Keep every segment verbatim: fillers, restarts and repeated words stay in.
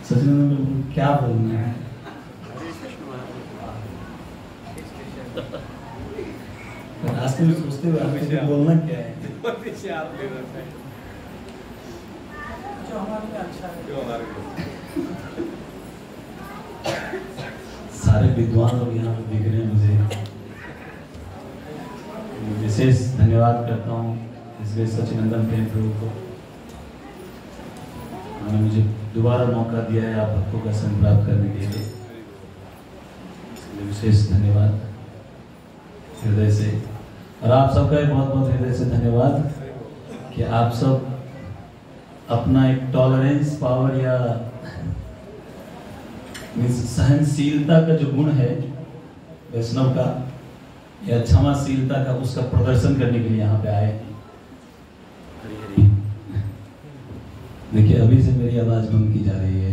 सचिदानंद प्रभु क्या बोलना है? रास्ते में सोचते हुए आपको बोलना क्या है? जो हमारे लिए अच्छा है, जो हमारे लिए सारे विद्वान लोग यहाँ पे दिख रहे हैं। मुझे विशेष धन्यवाद करता हूँ इसलिए सचिनंदन प्रेम प्रभु को, उन्होंने मुझे दोबारा मौका दिया है आप भक्तों का संग प्राप्त करने के लिए, इसलिए विशेष धन्यवाद हृदय से। और आप सबका बहुत बहुत हृदय से धन्यवाद कि आप सब अपना एक टॉलरेंस पावर या सहनशीलता का जो गुण है वैष्णव का या क्षमाशीलता का, उसका प्रदर्शन करने के लिए यहाँ पे आए हैं। देखिए अभी से मेरी आवाज बंद की जा रही है।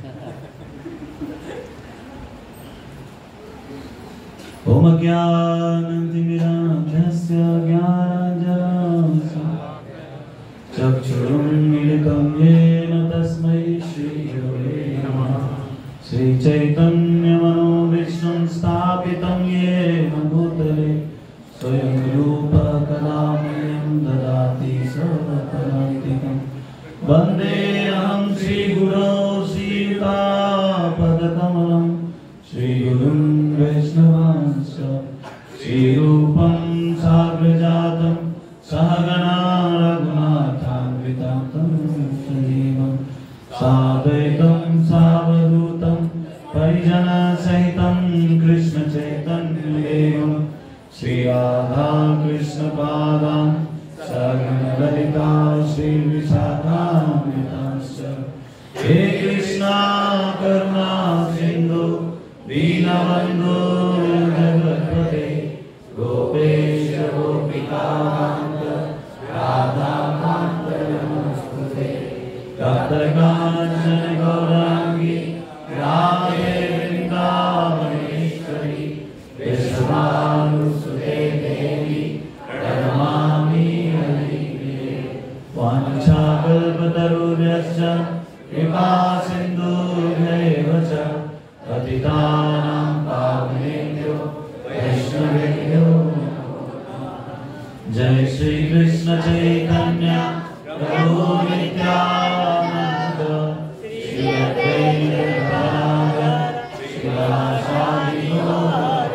ओम ज्ञानतिमिरान्धस्य ज्ञानाञ्जनशलाकया चक्षुरुन्मीलितं येन तस्मै श्रीगुरवे नमः। श्रीचैतन्यमनोभीष्टं स्थापितं येन भूतले स्वयं रूप कदा मह्यं ददाति स्वपदान्तिकम्। वन्देऽहं श्रीगुरो श्रीयुतापदकमलं श्रीगुरुं वैष्णवांश्च श्रीरूपं साग्रजातं सहगणा रघुनाथान्वितं तं सजीवं साद्वैतं सावधूतं परिजनसहितं कृष्णचैतन्यदेवं श्रीराधा कृष्णपादान् सगणललिता श्रीविशाखान्वितांश्च। हे कृष्णा करुणा सिन्धु दीनबन्धो जगत्पते गोपेश गोपिकान्त राधाकान्त नमोस्तुते। तप्तकाञ्चन गौराङ्गी राधे वृन्दावनेश्वरी विश्वभानुसुते देवी प्रणमामि हरिप्रिये। वाञ्छाकल्पतरुभ्यश्च कृपा सिन्धुभ्यैव च पतितानां पावनेभ्यो वैष्णवेभ्यो नमो नमः। जय श्री कृष्ण चैतन्य प्रभु नित्यानंद श्री अद्वैत गदाधर श्रीवासादि गौर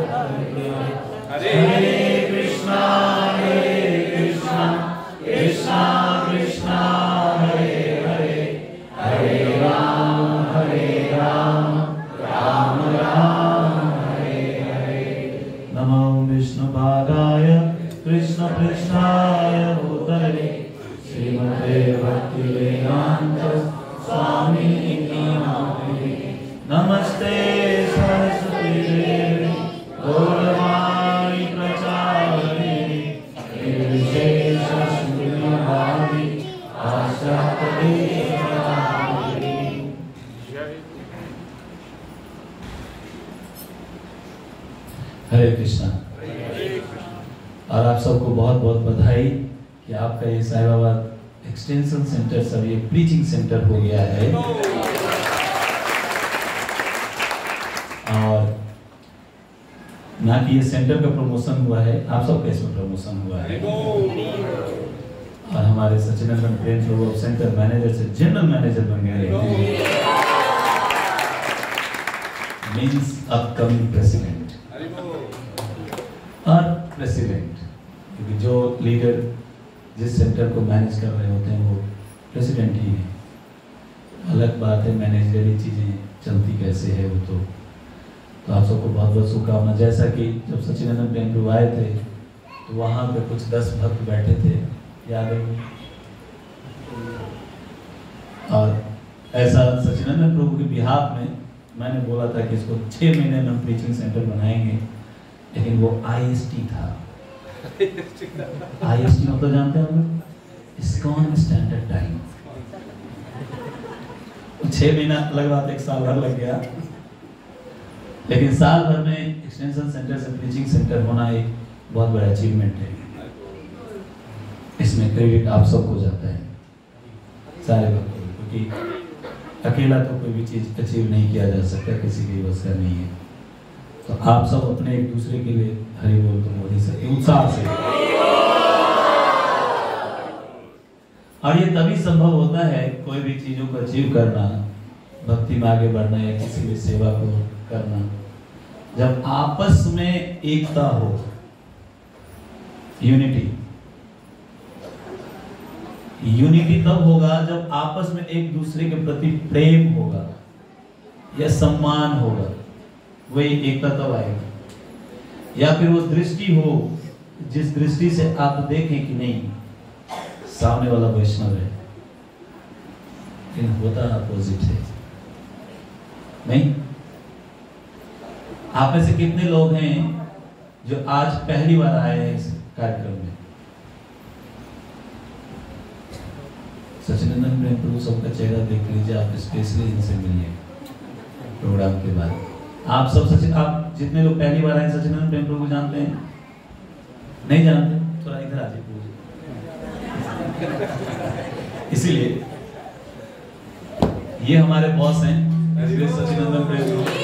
हरे कृष्णा हरे कृष्णा कृष्णा कृष्णा हरे हरे हरे राम हरे राम राम राम हरे हरे। नमो विष्णुपादाय कृष्ण कृष्णाय भूतले श्रीमते भक्तिवेदांत स्वामिनिधि नामिने। नमस्ते सरस्वती देवी गौरवाणी प्रचारिणे निर्विशेष शून्यवादी आशापदेशतारिणे। हरे कृष्णा। और आप सबको बहुत बहुत बधाई कि आपका ये साईं बाबा एक्सटेंशन सेंटर सब ये प्रीचिंग सेंटर हो गया है। और ना कि ये सेंटर का प्रमोशन हुआ है, आप सबका इसमें प्रमोशन हुआ है। और हमारे सचिनंदन प्रेम प्रभु सेंटर मैनेजर से जनरल मैनेजर बन गए हैं, मींस अपकमिंग प्रेसिडेंट और प्रेसिडेंट, क्योंकि जो लीडर जिस सेंटर को मैनेज कर रहे होते हैं वो प्रेसिडेंट ही है। अलग बात है मैनेजरी चीज़ें चलती कैसे है वो तो तो आप सबको बहुत बहुत शुभकामना। जैसा कि जब सचिनंदन प्रेम प्रभु आए थे तो वहाँ पे कुछ दस भक्त बैठे थे, याद है? और ऐसा सचिनंदन प्रभु के बिहाफ में मैंने बोला था कि इसको छः महीने में हम प्रीचिंग सेंटर बनाएंगे, लेकिन वो आई एस टी था। आई एस टी मतलब जानते हैं हम? ISKCON standard time. छह महीना अलग बात, एक साल भर लग गया, लेकिन साल भर में एक्सटेंशन सेंटर से प्रीचिंग सेंटर होना एक बहुत बड़ा अचीवमेंट है। इसमें क्रेडिट आप सबको जाता है, सारे भक्तों को, क्योंकि अकेला तो कोई भी चीज अचीव नहीं किया जा सकता, किसी की बस का नहीं है। तो आप सब अपने एक दूसरे के लिए हरि बोल तो बोल ही सकते उत्साह से। और ये तभी संभव होता है कोई भी चीजों को अचीव करना, भक्ति में आगे बढ़ना या किसी भी सेवा को करना, जब आपस में एकता हो, यूनिटी। यूनिटी तब होगा जब आपस में एक दूसरे के प्रति प्रेम होगा या सम्मान होगा, वही एकता तब आएगी। या फिर वो दृष्टि हो जिस दृष्टि से आप देखें कि नहीं सामने वाला वैष्णव है, लेकिन होता अपोजिट है। नहीं, आप में से कितने लोग हैं जो आज पहली बार आए हैं इस कार्यक्रम में? सचिनंदन प्रेम प्रभु सबका चेहरा देख लीजिए, आप स्पेशली इनसे मिलिए प्रोग्राम के बाद। आप सब सचिन, आप जितने लोग पहली बार आए सचिनंदन प्रेम प्रभु जानते हैं? नहीं जानते? थोड़ा इधर आ जाइए। इसीलिए ये हमारे बॉस हैं सचिनंदन प्रेम प्रभु।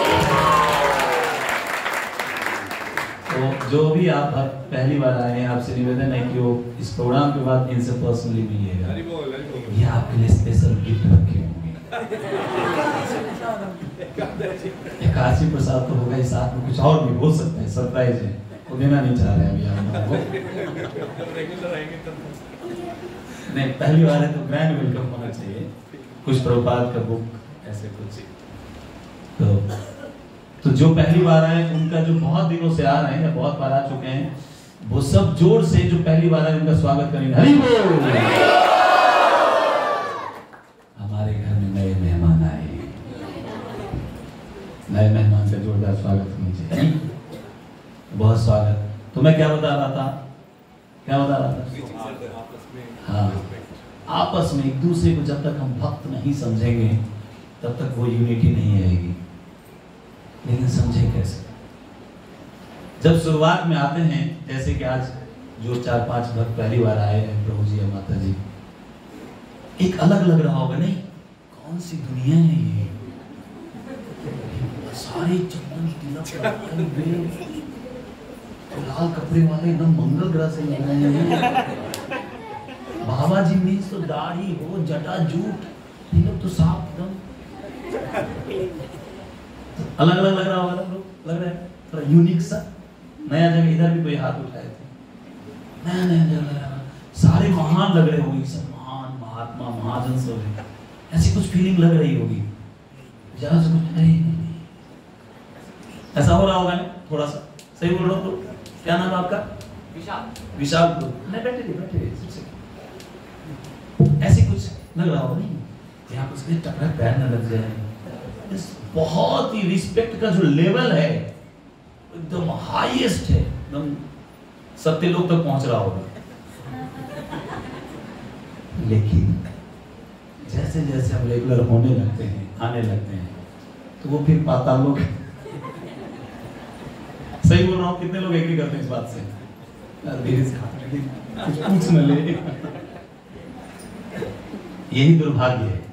तो जो भी आप पहली बार आए हैं, आपसे निवेदन है कि वो इस प्रोग्राम के बाद इनसे पर्सनली मिलिएगा। ये आपके लिए स्पेशल गिफ्ट रखे होंगे। एकादशी प्रसाद तो होगा, इस साथ में कुछ और भी हो सकता है, सरप्राइज है, वो देना नहीं चाह रहे अभी आप नहीं, पहली बार है तो ग्रैंड वेलकम होना चाहिए। कुछ प्रभुपाद का बुक ऐसे कुछ। तो तो जो पहली बार आए उनका, जो बहुत दिनों से आ रहे हैं या बहुत बार आ चुके हैं, वो सब जोर से जो पहली बार आए उनका स्वागत करेंगे। हरि बोल। हमारे घर में नए मेहमान आए, नए मेहमान का जोरदार स्वागत कीजिए। बहुत स्वागत। तो मैं क्या बता रहा था क्या बता रहा था हाँ, आपस में एक दूसरे को जब तक हम भक्त नहीं समझेंगे तब तक वो यूनिटी नहीं आएगी। लेकिन समझे कैसे? जब शुरुआत में आते हैं, जैसे कि आज जो चार पांच भक्त पहली बार आए हैं, प्रभु जी या माता जी, एक अलग लग रहा होगा, नहीं कौन सी दुनिया है ये, सारे चंदन तिलक लाल कपड़े वाले एकदम मंगल ग्रह से लग रहे हैं। बाबा जी में तो दाढ़ी हो, जटा जूट, ये लोग तो साफ एकदम अलग अलग लग रहा होगा। लोग लग रहा है थोड़ा यूनिक सा, नया जगह। इधर भी कोई हाथ उठाए थे, नया नया जगह लग रहा, सारे महान लग रहे होंगे, सब महान महात्मा महाजन सब है, ऐसी कुछ फीलिंग लग रही होगी। जरा से कुछ नहीं, ऐसा हो रहा होगा ना थोड़ा सा। सही बोल रहा हूँ? क्या नाम है आपका? विशाल। विशाल नहीं, बैठे थे बैठे थे ऐसे कुछ लग रहा होगा, नहीं यहाँ कुछ टकरा पैर न लग जाए। बहुत ही रिस्पेक्ट का जो लेवल है एकदम हाईएस्ट है, एकदम सत्य लोग तक पहुंच रहा होगा। लेकिन जैसे जैसे हम रेगुलर होने लगते हैं, आने लगते हैं, तो वो फिर पाताल लोग। सही बोल रहा हूँ? कितने लोग एग्री करते हैं इस बात से? कुछ पूछ न ले। यही दुर्भाग्य है।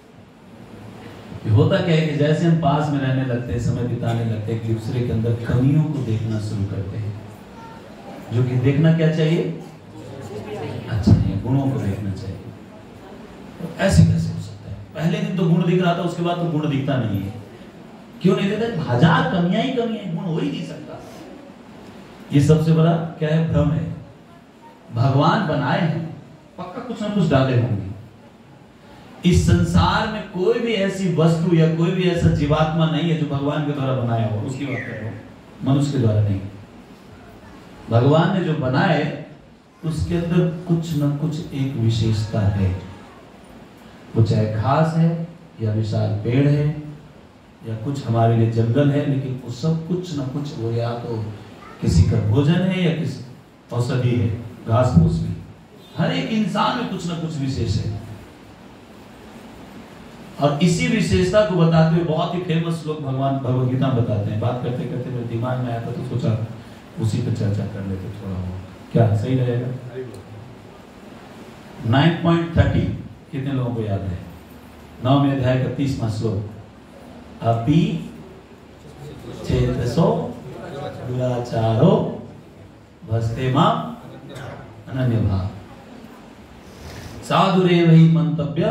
होता क्या है कि जैसे हम पास में रहने लगते हैं, समय बिताने लगते हैं, कि दूसरे के अंदर कमियों को देखना शुरू करते हैं, जो कि देखना क्या चाहिए? अच्छा नहीं, गुणों को देखना चाहिए। तो ऐसे कैसे हो सकता है? पहले दिन तो गुण दिख रहा था, उसके बाद तो गुण दिखता नहीं है। क्यों नहीं दिखता? हजार कमियां ही कमियां, गुण हो ही नहीं सकता। ये सबसे बड़ा क्या है? भ्रम है। भगवान बनाए हैं, पक्का कुछ ना कुछ डाले होंगे। इस संसार में कोई भी ऐसी वस्तु या कोई भी ऐसा जीवात्मा नहीं है जो भगवान के द्वारा बनाया हो। उसकी बात कर रहा हूं, मनुष्य के द्वारा नहीं। भगवान ने जो बनाए उसके अंदर कुछ न कुछ एक विशेषता है। वो चाहे घास है या विशाल पेड़ है या कुछ हमारे लिए जंगल है, लेकिन वो सब कुछ न कुछ, वो या तो किसी का भोजन है या किसी औषधि है, घास फूस भी। हर एक इंसान में कुछ न कुछ विशेष है। और इसी विशेषता को बताते हुए बहुत ही फेमस श्लोक भगवान भगवद गीता में बताते हैं। बात करते करते मेरे दिमाग में आया था तो सोचा उसी पर चर्चा कर लेते थोड़ा। हो क्या सही रहेगा? नाइन पॉइंट थर्टी कितने लोगों को याद है? नौवें अध्याय का तीसवां श्लोक, अपि चेतसो दुराचारो भस्ते मां अनन्य भाव। साधुरेव हि मंतव्य।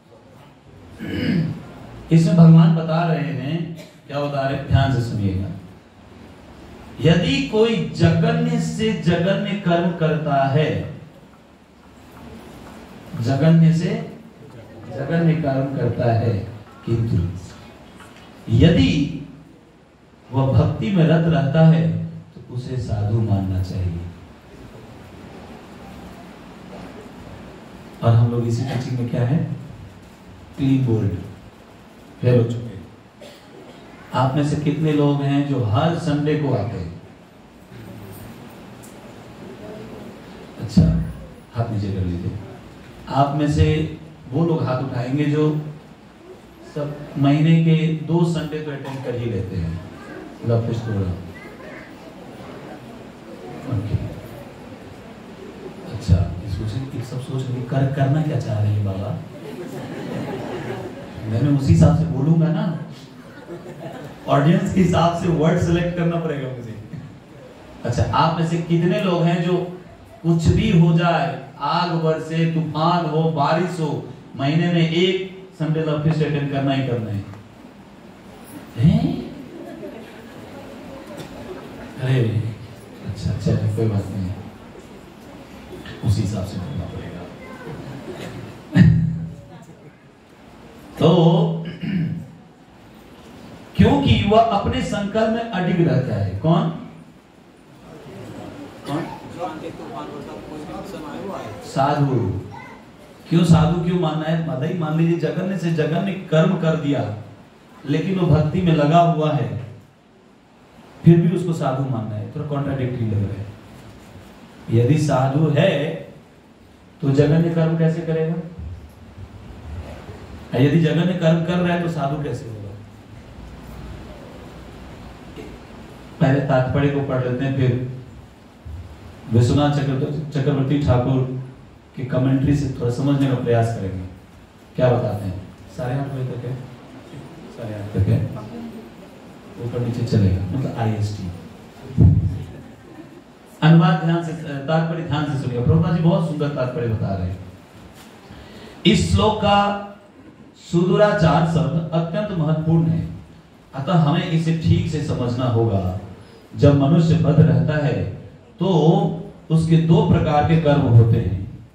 इसमें भगवान बता रहे हैं, क्या बता रहे, ध्यान से सुनिएगा। यदि कोई जघन्य से जघन्य कर्म करता है, जघन्य से जघन्य कर्म करता है, किंतु यदि वह भक्ति में रत रहता है तो उसे साधु मानना चाहिए। और हम लोग इसी टीचिंग में क्या है, क्लीन बोल्ड फेल हो चुके। आप में से कितने लोग हैं जो हर संडे को आते हैं? अच्छा, हाथ नीचे कर लीजिए। आप में से वो लोग हाथ उठाएंगे जो सब महीने के दो संडे तो अटेंड कर ही लेते हैं। Love fish programme. ओके, अच्छा, ये सब सोच रहे कर करना क्या चाह रहे हैं बाबा? मैंने उसी हिसाब से बोलूंगा ना, ऑडियंस के हिसाब से वर्ड सेलेक्ट करना पड़ेगा मुझे। अच्छा, आप में से कितने लोग हैं जो कुछ भी हो जाए, आग बरसे, तूफान हो, बारिश हो, महीने में एक संडे लव फिश अटेंड करना ही करना है? हैं? अरे अच्छा, चलिए कोई बात नहीं, उसी हिसाब से बोलना पड़ेगा। तो क्योंकि वह अपने संकल्प में अडिग रहता है। कौन कौन? साधु। क्यों साधु क्यों मानना है? मदई मान लीजिए जगन्य से जगन्य कर्म कर दिया, लेकिन वो भक्ति में लगा हुआ है, फिर भी उसको साधु मानना है, तो कॉन्ट्राडिक्टरी लग रहा है। यदि साधु है तो जगन्य कर्म कैसे करेगा? यदि जगन्य कर्म कर रहा है तो साधु कैसे होगा? पहले तात्पर्य को पढ़ लेते हैं, फिर विश्वनाथ चक्रवर्ती ठाकुर की कमेंट्री से थोड़ा समझने का प्रयास करेंगे। क्या बताते हैं? साढ़े आठ बजे तक है, साढ़े आठ तक है, ऊपर नीचे चलेगा, मतलब आई एस टी। अनुवाद ध्यान से, तात्पर्य ध्यान से सुनिए। प्रभुपाद जी बहुत सुंदर तात्पर्य बता रहे हैं। इस श्लोक का सुदूराचार शब्द अत्यंत महत्वपूर्ण है, अतः हमें इसे ठीक से समझना होगा। जब मनुष्य बद्ध रहता है तो उसके दो प्रकार के कर्म होते हैं।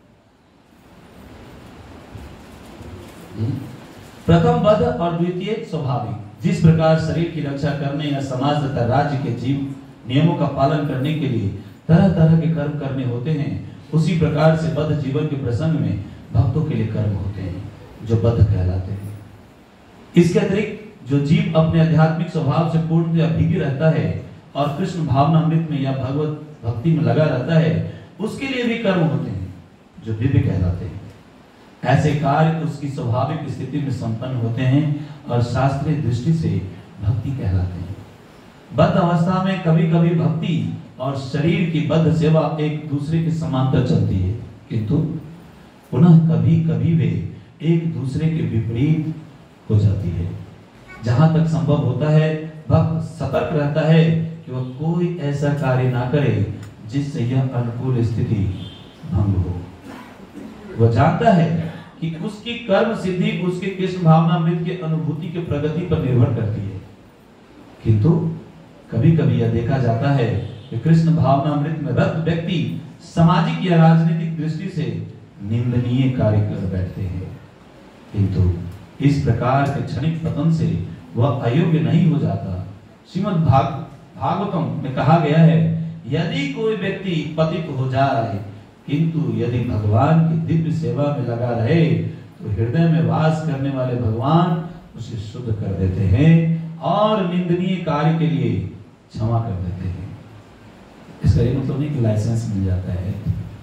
प्रथम बद्ध और द्वितीय स्वाभाविक। जिस प्रकार शरीर की रक्षा करने या समाज तथा राज्य के जीव नियमों का पालन करने के लिए तरह तरह के कर्म करने होते हैं, उसी प्रकार से बद्ध जीवन के प्रसंग में भक्तों के लिए कर्म होते हैं जो बद्ध कहलाते हैं। इसके अतिरिक्त जो जीव अपने आध्यात्मिक स्वभाव से पूर्णतः अभिज्ञ रहता है और कृष्ण भावनामृत में या भगवत भक्ति में लगा रहता है, उसके लिए भी कर्म होते हैं जो दिव्य कहलाते हैं। ऐसे कार्य उसकी स्वाभाविक स्थिति में संपन्न होते हैं और शास्त्रीय दृष्टि से भक्ति कहलाते हैं। बद्ध अवस्था में कभी कभी भक्ति और शरीर की बद्ध सेवा एक दूसरे के समांतर चलती है, किंतु पुनः कभी कभी वे एक दूसरे के विपरीत हो जाती है। जहां तक संभव होता है, भक्त सतर्क रहता है कि वह कोई ऐसा कार्य ना करे जिससे यह अनुकूल स्थिति भंग हो। वह जानता है कि उसकी कर्म सिद्धि उसके कृष्ण भावनामृत की अनुभूति के प्रगति पर निर्भर करती है, किंतु कभी कभी यह देखा जाता है कि कृष्ण भावनामृत में रत व्यक्ति सामाजिक या राजनीतिक दृष्टि से निंदनीय कार्य कर बैठते हैं, किंतु इस प्रकार के क्षणिक पतन से वह अयोग्य नहीं हो जाता। श्रीमद् भाग भागवतम में कहा गया है, यदि कोई व्यक्ति पतित हो जाए किंतु यदि भगवान की दिव्य सेवा में लगा रहे तो हृदय में वास करने वाले भगवान उसे शुद्ध कर देते हैं और निंदनीय कार्य के लिए क्षमा कर देते हैं। इसका ये मतलब नहीं कि लाइसेंस मिल जाता है।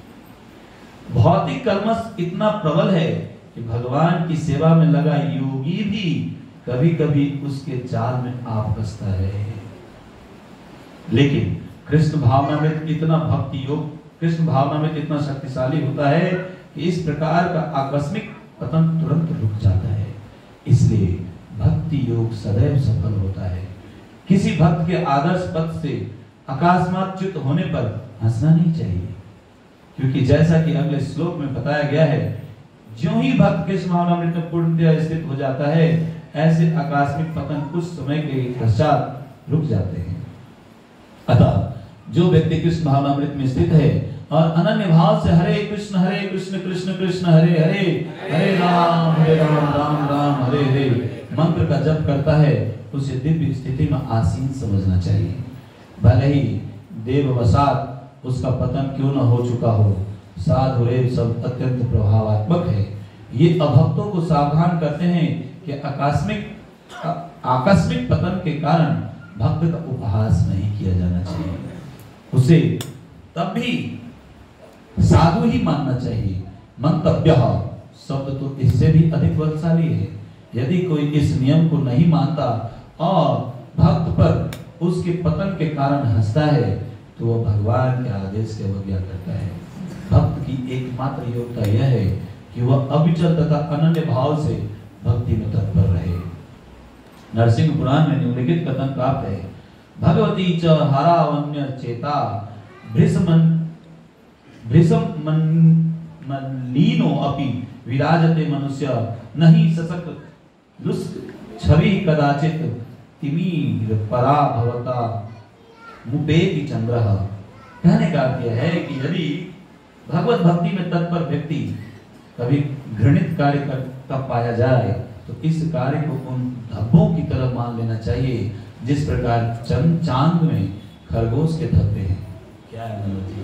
भौतिक कर्मस इतना प्रबल है कि भगवान की सेवा में लगा योगी भी कभी कभी उसके जाल में आ फंसता है। लेकिन कृष्ण भावना में इतना भक्ति योग कृष्ण भावना में इतना शक्तिशाली होता है कि इस प्रकार का आकस्मिक पतन तुरंत रुक जाता है। इसलिए भक्ति योग सदैव सफल होता है। किसी भक्त के आदर्श पथ से अकस्मात च्युत होने पर हंसना नहीं चाहिए, क्योंकि जैसा कि अगले श्लोक में बताया गया है, ज्यों ही भक्त कृष्ण भावनामृत में पूर्णतया स्थित हो जाता है, ऐसे आकस्मिक पतन कुछ समय के पश्चात रुक जाते हैं। अतः जो व्यक्ति कृष्ण भावनामृत में स्थित है और अनन्य भाव से हरे कृष्ण हरे कृष्ण कृष्ण कृष्ण हरे हरे हरे राम हरे राम राम राम हरे हरे मंत्र का जप करता है, उसे दिव्य स्थिति में आसीन समझना चाहिए। भले ही देववशात उसका पतन क्यों न हो चुका हो, साधुरेव सब अत्यंत प्रभावात्मक है। ये अभक्तों को सावधान करते हैं कि आकस्मिक आकस्मिक पतन के कारण भक्त का उपहास नहीं किया जाना चाहिए, उसे तब भी साधु ही मानना चाहिए। मंतव्य शब्द तो इससे भी अधिक बलशाली है। यदि कोई इस नियम को नहीं मानता और भक्त पर उसके पतन के कारण हंसता है, तो वह भगवान के आदेश की अवज्ञा करता है। भक्त की एकमात्र योग्यता यह है कि वह अविचल तथा अनन्य भाव से भक्ति में तत्पर रहे। नरसिंह पुराण में निम्नलिखित कथन प्राप्त है, भगवती च हरावन्य चेता भृशमन भृशमल्लीनो अपि विराजते मनुष्य नहीं ससक लुस्क छवि कदाचित तिमीर परा भवता मुपेति चंद्रः। कहने का अर्थ यह है कि यदि भगवत भक्ति में तत्पर व्यक्ति कभी घृणित कार्य करता पाया जाए, तो इस कार्य को उन धब्बों की तरह मान लेना चाहिए जिस प्रकार चंद चांद में खरगोश के धब्बे हैं। क्या है मनोज,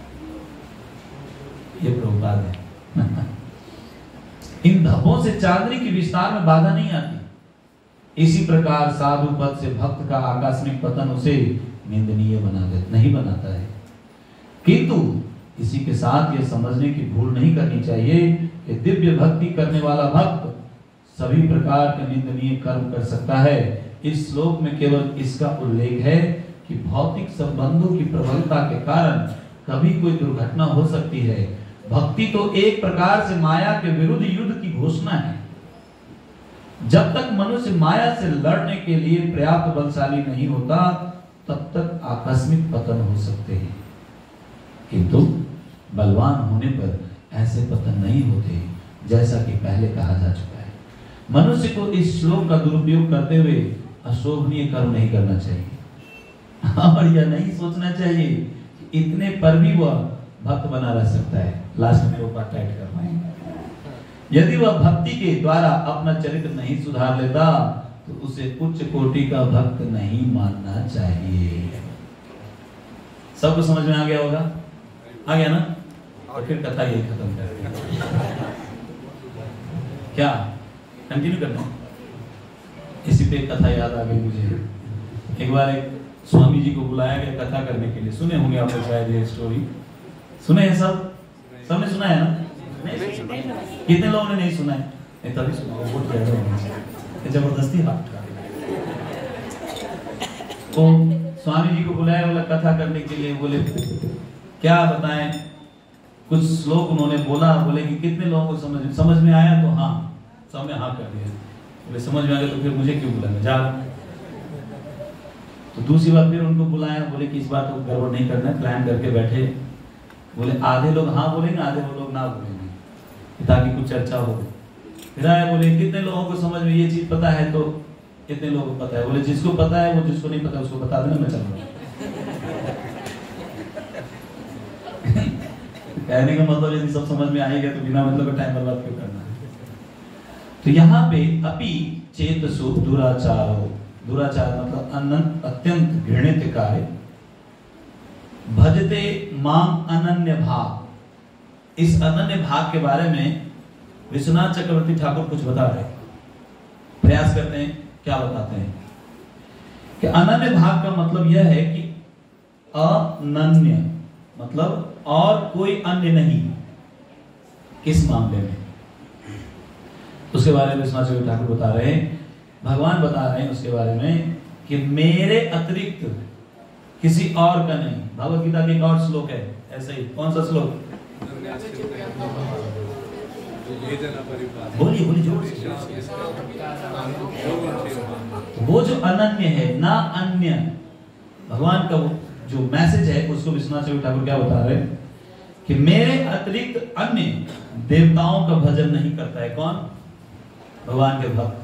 ये प्रभुपाद है। इन धब्बों से चांदनी की विस्तार में बाधा नहीं आती। इसी प्रकार साधु पद से भक्त का आकस्मिक पतन उसे निंदनीय बना दे नहीं बनाता है। किंतु इसी के साथ यह समझने की भूल नहीं करनी चाहिए कि दिव्य भक्ति करने वाला भक्त सभी प्रकार के निंदनीय कर्म कर सकता है। इस श्लोक में केवल इसका उल्लेख है कि भौतिक संबंधों की प्रबलता के कारण कभी कोई दुर्घटना हो सकती है। भक्ति तो एक प्रकार से माया के विरुद्ध युद्ध की घोषणा है। जब तक मनुष्य माया से लड़ने के लिए पर्याप्त बलशाली नहीं होता, तब तक आकस्मिक पतन हो सकते हैं, किंतु बलवान होने पर ऐसे पतन नहीं होते, जैसा कि पहले कहा जा चुका है। मनुष्य को इस श्लोक का दुरुपयोग करते हुए अशोभनीय कर्म नहीं करना चाहिए और यह नहीं सोचना चाहिए कि इतने पर भी वह भक्त बना रह सकता है। लास्ट में वो बात टाइट कर पाएंगे। यदि वह भक्ति के द्वारा अपना चरित्र नहीं सुधार लेता, तो उसे उच्च कोटि का भक्त नहीं मानना चाहिए। सबको समझ में आ गया होगा? आ गया ना? और फिर कथा यही खत्म करते हैं। क्या कंटिन्यू करना? इसी पे कथा याद आ गई मुझे। एक बार एक स्वामी जी को बुलाया गया कथा करने के लिए। सुने होंगे आप लोग शायद ये स्टोरी। सुने हैं सब? सबने सुना है ना? नहीं? कितने लोगों ने नहीं सुना है? नहीं, तभी सुना। बहुत ज्यादा होना चाहिए। जबरदस्ती हाथ तो स्वामी जी को बुलाया, बोला कथा करने के लिए। बोले क्या बताएं? कुछ श्लोक उन्होंने बोला। बोले कि कितने लोगों को समझ समझ में आया? तो हाँ, सब ने हाँ कर दिया। बोले समझ में आ गया तो फिर मुझे क्यों बुलाया, जा। तो दूसरी बार फिर उनको बुलाया। बोले कि इस बात को गड़बड़ नहीं करना है, प्लान करके बैठे। बोले आधे लोग हाँ बोलेंगे, आधे वो लोग ना बोलेंगे, ताकि कुछ चर्चा हो। फिर आए, बोले कितने लोगों को समझ में ये चीज पता है? तो इतने लोगों को पता है। बोले जिसको पता है वो, जिसको नहीं पता उसको बता देना, मैं चलूंगा। कहने का मतलब यदि सब समझ में आएगा तो बिना मतलब का टाइम बर्बाद क्यों करना है? तो यहाँ पे अपि चेतसु दुराचारो, दुराचार मतलब अनंत अत्यंत घृणित कार्य, भजते माम अनन्य भाव। इस अनन्य भाव के बारे में विश्वनाथ चक्रवर्ती ठाकुर कुछ बता रहे, प्रयास करते हैं। क्या बताते हैं कि अनन्य भाव का मतलब यह है कि अनन्य मतलब और कोई अन्य नहीं। किस मामले में? उसके बारे में विश्वनाथ चक्रवर्ती ठाकुर बता रहे हैं, भगवान बता रहे हैं उसके बारे में कि मेरे अतिरिक्त किसी और का नहीं। भगवत गीता के एक और श्लोक है ऐसे ही। कौन सा श्लोक? बोलिए बोलिए जोर से। वो जो अनन्य है ना अन्य, भगवान का जो मैसेज है उसको विश्वनाथ चक्रवर्ती ठाकुर क्या बता रहे हैं कि मेरे अतिरिक्त अन्य देवताओं का भजन नहीं करता है। कौन? भगवान के भक्त।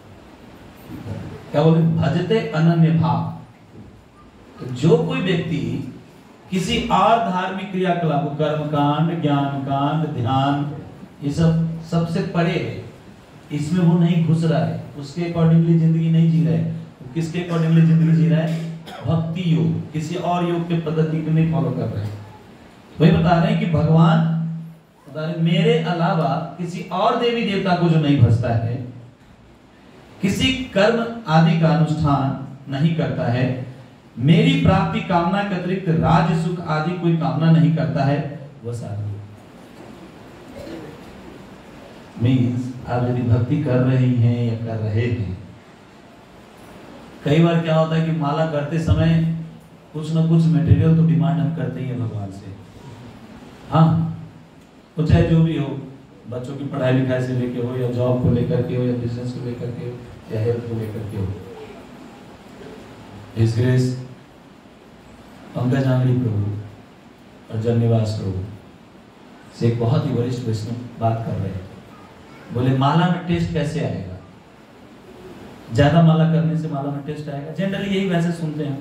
क्या बोले? भजते अनन्य भाव। तो जो कोई व्यक्ति किसी और धार्मिक क्रियाकलाप, कर्म कांड, ज्ञान कांड, ध्यान, ये सब सबसे परे है, इसमें वो नहीं घुस रहा है, उसके अकॉर्डिंगली जिंदगी नहीं जी रहा है, वो किसके अकॉर्डिंगली जिंदगी जी रहा है? भक्ति योग, किसी और योग के पद्धति को नहीं फॉलो कर रहे हैं। वही बता रहे हैं कि भगवान बता रहे मेरे अलावा किसी और देवी देवता को जो नहीं भजता है, किसी कर्म आदि का अनुष्ठान नहीं करता है, मेरी प्राप्ति कामना के अतिरिक्त राज्य सुख आदि कोई कामना नहीं करता है, वह साधु। मीन्स आप यदि भक्ति कर रही हैं या कर रहे हैं, कई बार क्या होता है कि माला करते समय कुछ ना कुछ मटेरियल तो डिमांड हम करते ही हैं भगवान से। हाँ, तो चाहे जो भी हो, बच्चों की पढ़ाई लिखाई से लेके हो, या जॉब को लेकर के हो, या बिजनेस को लेकर के हो, या हेल्थ को लेकर के हो। हिज ग्रेस पंकज आंगड़ी प्रभु और जन्निवास प्रभु से एक बहुत ही वरिष्ठ वैष्णव बात कर रहे हैं। बोले माला में टेस्ट कैसे आएगा? ज्यादा माला करने से माला में टेस्ट आएगा? जनरली यही वैसे सुनते हैं।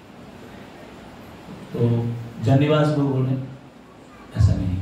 तो जन्निवास प्रभु बोले ऐसा नहीं।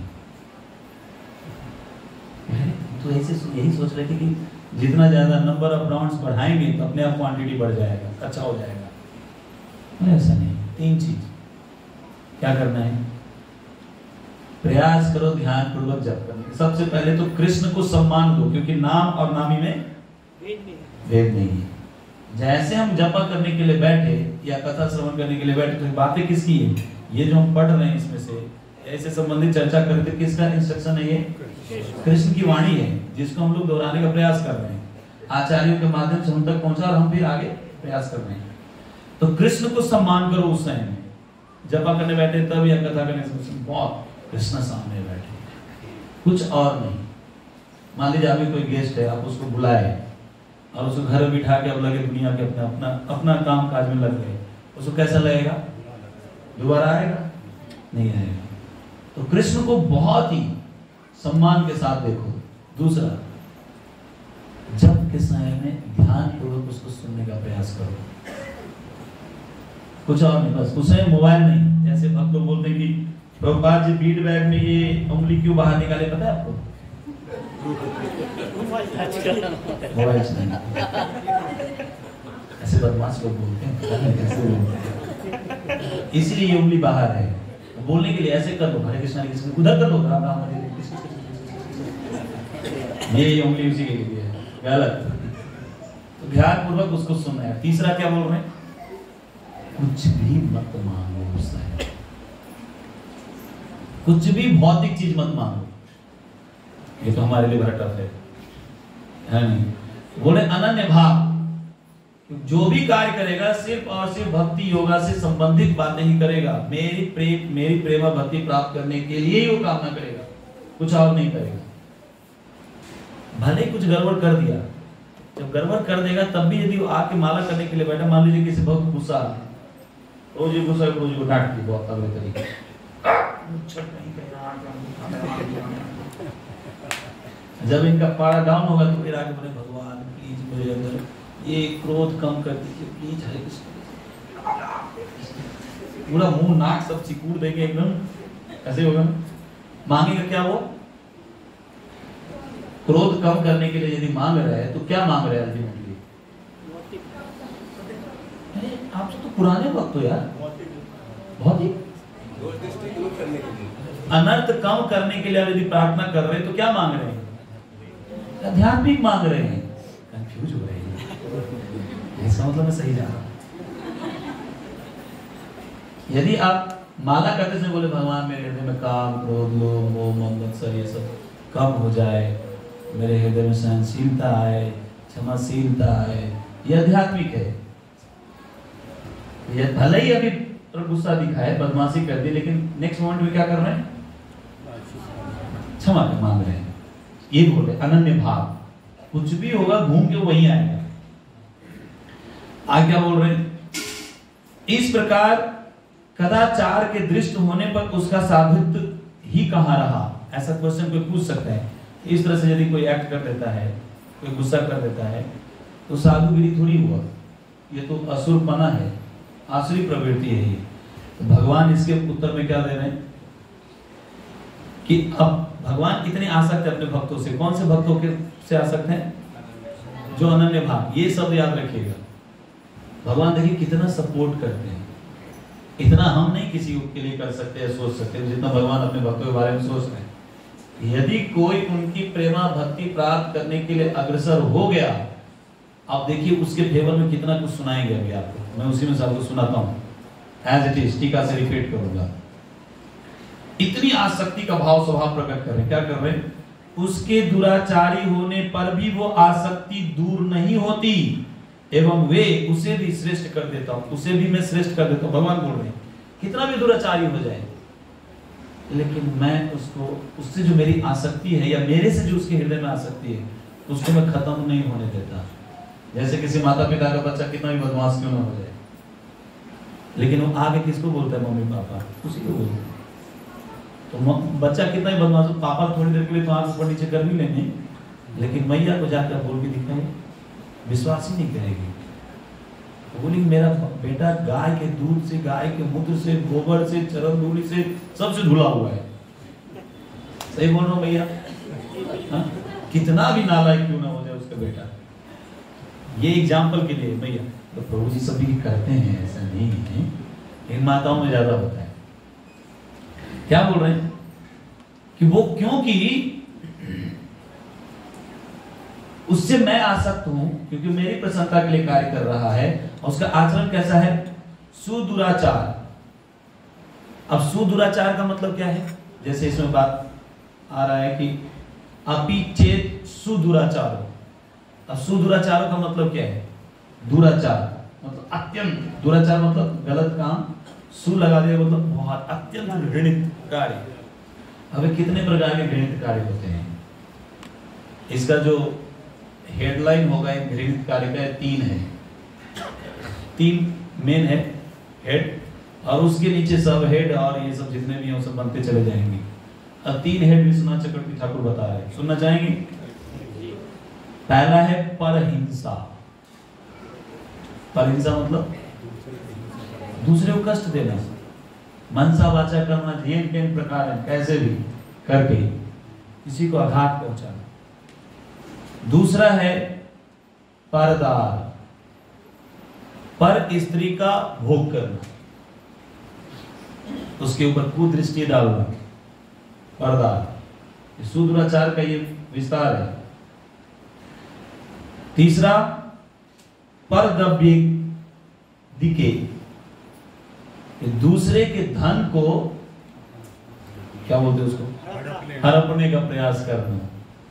तो ऐसे यही सोच रहे थे कि जितना ज्यादा नंबर ऑफ राउंड्स बढ़ाएंगे तो अपने आप क्वांटिटी बढ़ जाएगा, अच्छा हो जाएगा। ऐसा नहीं। तीन चीज क्या करना है? प्रयास करो ध्यान पूर्वक जप करने। सबसे पहले तो कृष्ण को सम्मान दो, क्योंकि नाम और नामी में भेद नहीं है। जैसे हम जपा करने के लिए बैठे या कथा श्रवण करने के लिए बैठे, तो बातें किसकी है? ये जो हम पढ़ रहे हैं इसमें से ऐसे संबंधित चर्चा करते, किसका इंस्ट्रक्शन है? ये कृष्ण की वाणी है, जिसको हम लोग दोहराने का प्रयास कर रहे हैं। आचार्यों के माध्यम से हम तक पहुंचा और हम फिर आगे प्रयास कर रहे हैं। तो कृष्ण को सम्मान करो उस समय में, जपा करने बैठे तब या कथा करने से बहुत कृष्ण सामने बैठे, कुछ और नहीं। मान लीजिए अभी कोई गेस्ट है, आप उसको बुलाए और उसको घर में बिठा के अब लगे दुनिया के अपना अपना अपना काम काज में लग गए, उसको कैसा लगेगा? दोबारा आएगा? नहीं आएगा। तो कृष्ण को बहुत ही सम्मान के साथ देखो। दूसरा, जप के समय में ध्यान पूर्वक उसको सुनने का प्रयास करो, कुछ और नहीं। बस उस समय मोबाइल नहीं। जैसे भक्त लोग बोलते हैं कि प्रभुपाद जी बीट बैग में ये उंगली क्यों बाहर निकाले, पता है आपको? मोबाइल से नहीं। ऐसे बदमाश लोग बोलते हैं, कैसे बोलते हैं? इसलिए ये उंगली बाहर है। बोलने के लिए ऐसे कर दो, हरे कृष्णा कृष्ण, उधर कर दो, राम राम हरे हरे। ये उंगली उसी के लिए है, गलत। तो ध्यान पूर्वक उसको सुनना है। तीसरा क्या बोल रहे हैं? कुछ भी मत मांगो उससे, कुछ भी भौतिक चीज मत मांगो। ये तो हमारे लिए बड़ा टफ है, है नहीं? बोले अनन्य भाव, जो भी कार्य करेगा सिर्फ और सिर्फ भक्ति योगा से संबंधित बातें ही करेगा। मेरी प्रेम मेरी प्रेमा भक्ति प्राप्त करने के लिए ही वो कामना करेगा, कुछ और नहीं करेगा। भले कुछ गड़बड़ कर दिया, जब गड़बड़ कर देगा तब भी यदि वो आके माला करने के लिए बैठा, मान लीजिए किसी भक्त गुस्सा, रोज ही गुस्सा रोज को डांटती बहुत तगड़े तरीके से, जब इनका पारा डाउन होगा तो फिर आगे बोले भगवान प्लीज मेरे अंदर ये क्रोध कम कर दीजिए प्लीज, हरे कृष्ण। पूरा मुंह नाक सब चिकूड़ देंगे एकदम, ऐसे होगा। मांगेगा क्या? वो क्रोध कम करने के लिए यदि मांग रहे हैं तो क्या मांग रहे हैं अल्टीमेटली? आप तो पुराने वक्त हो यार, बहुत ही अनर्थ कम करने के लिए यदि प्रार्थना कर रहे हैं तो क्या मांग रहे हैं? आध्यात्मिक मांग रहे हैं। कंफ्यूज हो रहे हैं, इसका मतलब मैं सही जा रहा हूं। यदि आप माला करते समय बोले भगवान मेरे हृदय में काम क्रोध लोभ मोह मद मत्सर ये सब कम हो जाए, मेरे हृदय में सहनशीलता आए, क्षमाशीलता आए, ये आध्यात्मिक है। ये भले ही अभी गुस्सा दिखाए, बदमाशी कर दी, लेकिन नेक्स्ट मोमेंट में क्या कर रहे हैं? क्षमा मांग रहे हैं। ये बोले अनन्य भाव, कुछ भी होगा घूम के वही आएगा। आगे क्या बोल रहे हैं, इस प्रकार कदाचार के दृष्ट होने पर उसका साधुत्व ही कहाँ रहा। ऐसा क्वेश्चन कोई पूछ सकता है। इस तरह से यदि कोई एक्ट कर देता है, कोई गुस्सा कर देता है, तो साधुगिरी थोड़ी हुआ, ये तो असुरपना है, आसुरी प्रवृत्ति है ये। तो भगवान इसके उत्तर में क्या दे रहे हैं कि अब भगवान इतने आसक्त है अपने भक्तों से। कौन से भक्तों के से आसक्त हैं? जो अनन्य भाव। ये सब याद रखिएगा। भगवान देखिए कितना सपोर्ट करते हैं। इतना हम नहीं किसी के लिए कर सकते हैं, सोच सकते हैं, जितना भगवान अपने भक्तों के बारे में सोच रहे हैं। यदि कोई उनकी प्रेमा भक्ति प्राप्त करने के लिए अग्रसर हो गया, आप देखिए उसके फेवर में कितना कुछ सुनाएंगे अभी आपको। मैं उसी में सबको सुनाता हूँ, एज इट इज, टीका से रिपीट करूंगा। इतनी आसक्ति का भाव स्वभाव प्रकट कर रहे हैं। क्या कर रहे हैं? उसके दुराचारी होने पर भी वो आसक्ति दूर नहीं होती, एवं वे उसे भी श्रेष्ठ कर देता हूं, उसे भी मैं श्रेष्ठ कर देता हूं। भगवान बोल रहे हैं कितना भी दुराचारी हो जाए, लेकिन मैं उसको, उससे जो मेरी आसक्ति है या मेरे से जो उसके हृदय में आसक्ति है, उसको मैं खत्म नहीं होने देता। जैसे किसी माता पिता का बच्चा कितना भी बदमाश क्यों ना हो जाए, लेकिन वो आगे किसको बोलता है? मम्मी पापा, उसी को बोलता है। तो बच्चा कितना ही बदमाश हो, पापा थोड़ी देर के लिए तो आंख ऊपर नीचे कर भी लेंगे, लेकिन मैया को जाकर बोल के दिखाए, विश्वास ही नहीं करेगी। तो बोली मेरा बेटा गाय के दूध से, गाय के मूत्र से, गोबर से, चरण धूलि से, सबसे धुला हुआ है। सही बोल रहा हूँ भैया? कितना भी नालायक क्यों ना हो जाए उसका बेटा। ये एग्जाम्पल के लिए भैया, तो प्रभु जी सभी करते हैं, ऐसा नहीं है, इन माताओं में ज्यादा होता है। क्या बोल रहे हैं कि वो क्योंकि उससे मैं आसक्त हूं, क्योंकि मेरी प्रसन्नता के लिए कार्य कर रहा है, और उसका आचरण कैसा है? सुदुराचार। अब सुदुराचार का मतलब क्या है? जैसे इसमें बात आ रहा है कि अपि चेत सुदुराचार। अब सुदुराचारों का मतलब क्या है? दुराचार मतलब अत्यंत, दुराचार मतलब गलत काम, सु लगा दिया मतलब बहुत, अत्यंत घृणित कार्य। अब कितने प्रकार के घृणित कार्य होते हैं? इसका जो हेडलाइन होगा इन घृणित कार्य का, तीन है, तीन मेन है हेड, और उसके नीचे सब हेड और ये सब जितने भी हैं सब बनते चले जाएंगे। अब तीन हेड विश्वनाथ चक्रवर्ती ठाकुर बता रहे हैं, सुनना चाहेंगे? पहला है परहिंसा। परहिंसा मतलब दूसरे को कष्ट देना, मनसा वाचा करना, जेन केन प्रकार है, कैसे भी करके किसी को आघात पहुंचाना। दूसरा है परदार, पर स्त्री का भोग करना, उसके ऊपर कुदृष्टि डालना, परदार। सुदुराचार का ये विस्तार है। तीसरा परद्रव्य दिके, दूसरे के धन को क्या बोलते हैं उसको? हड़पने का प्रयास करना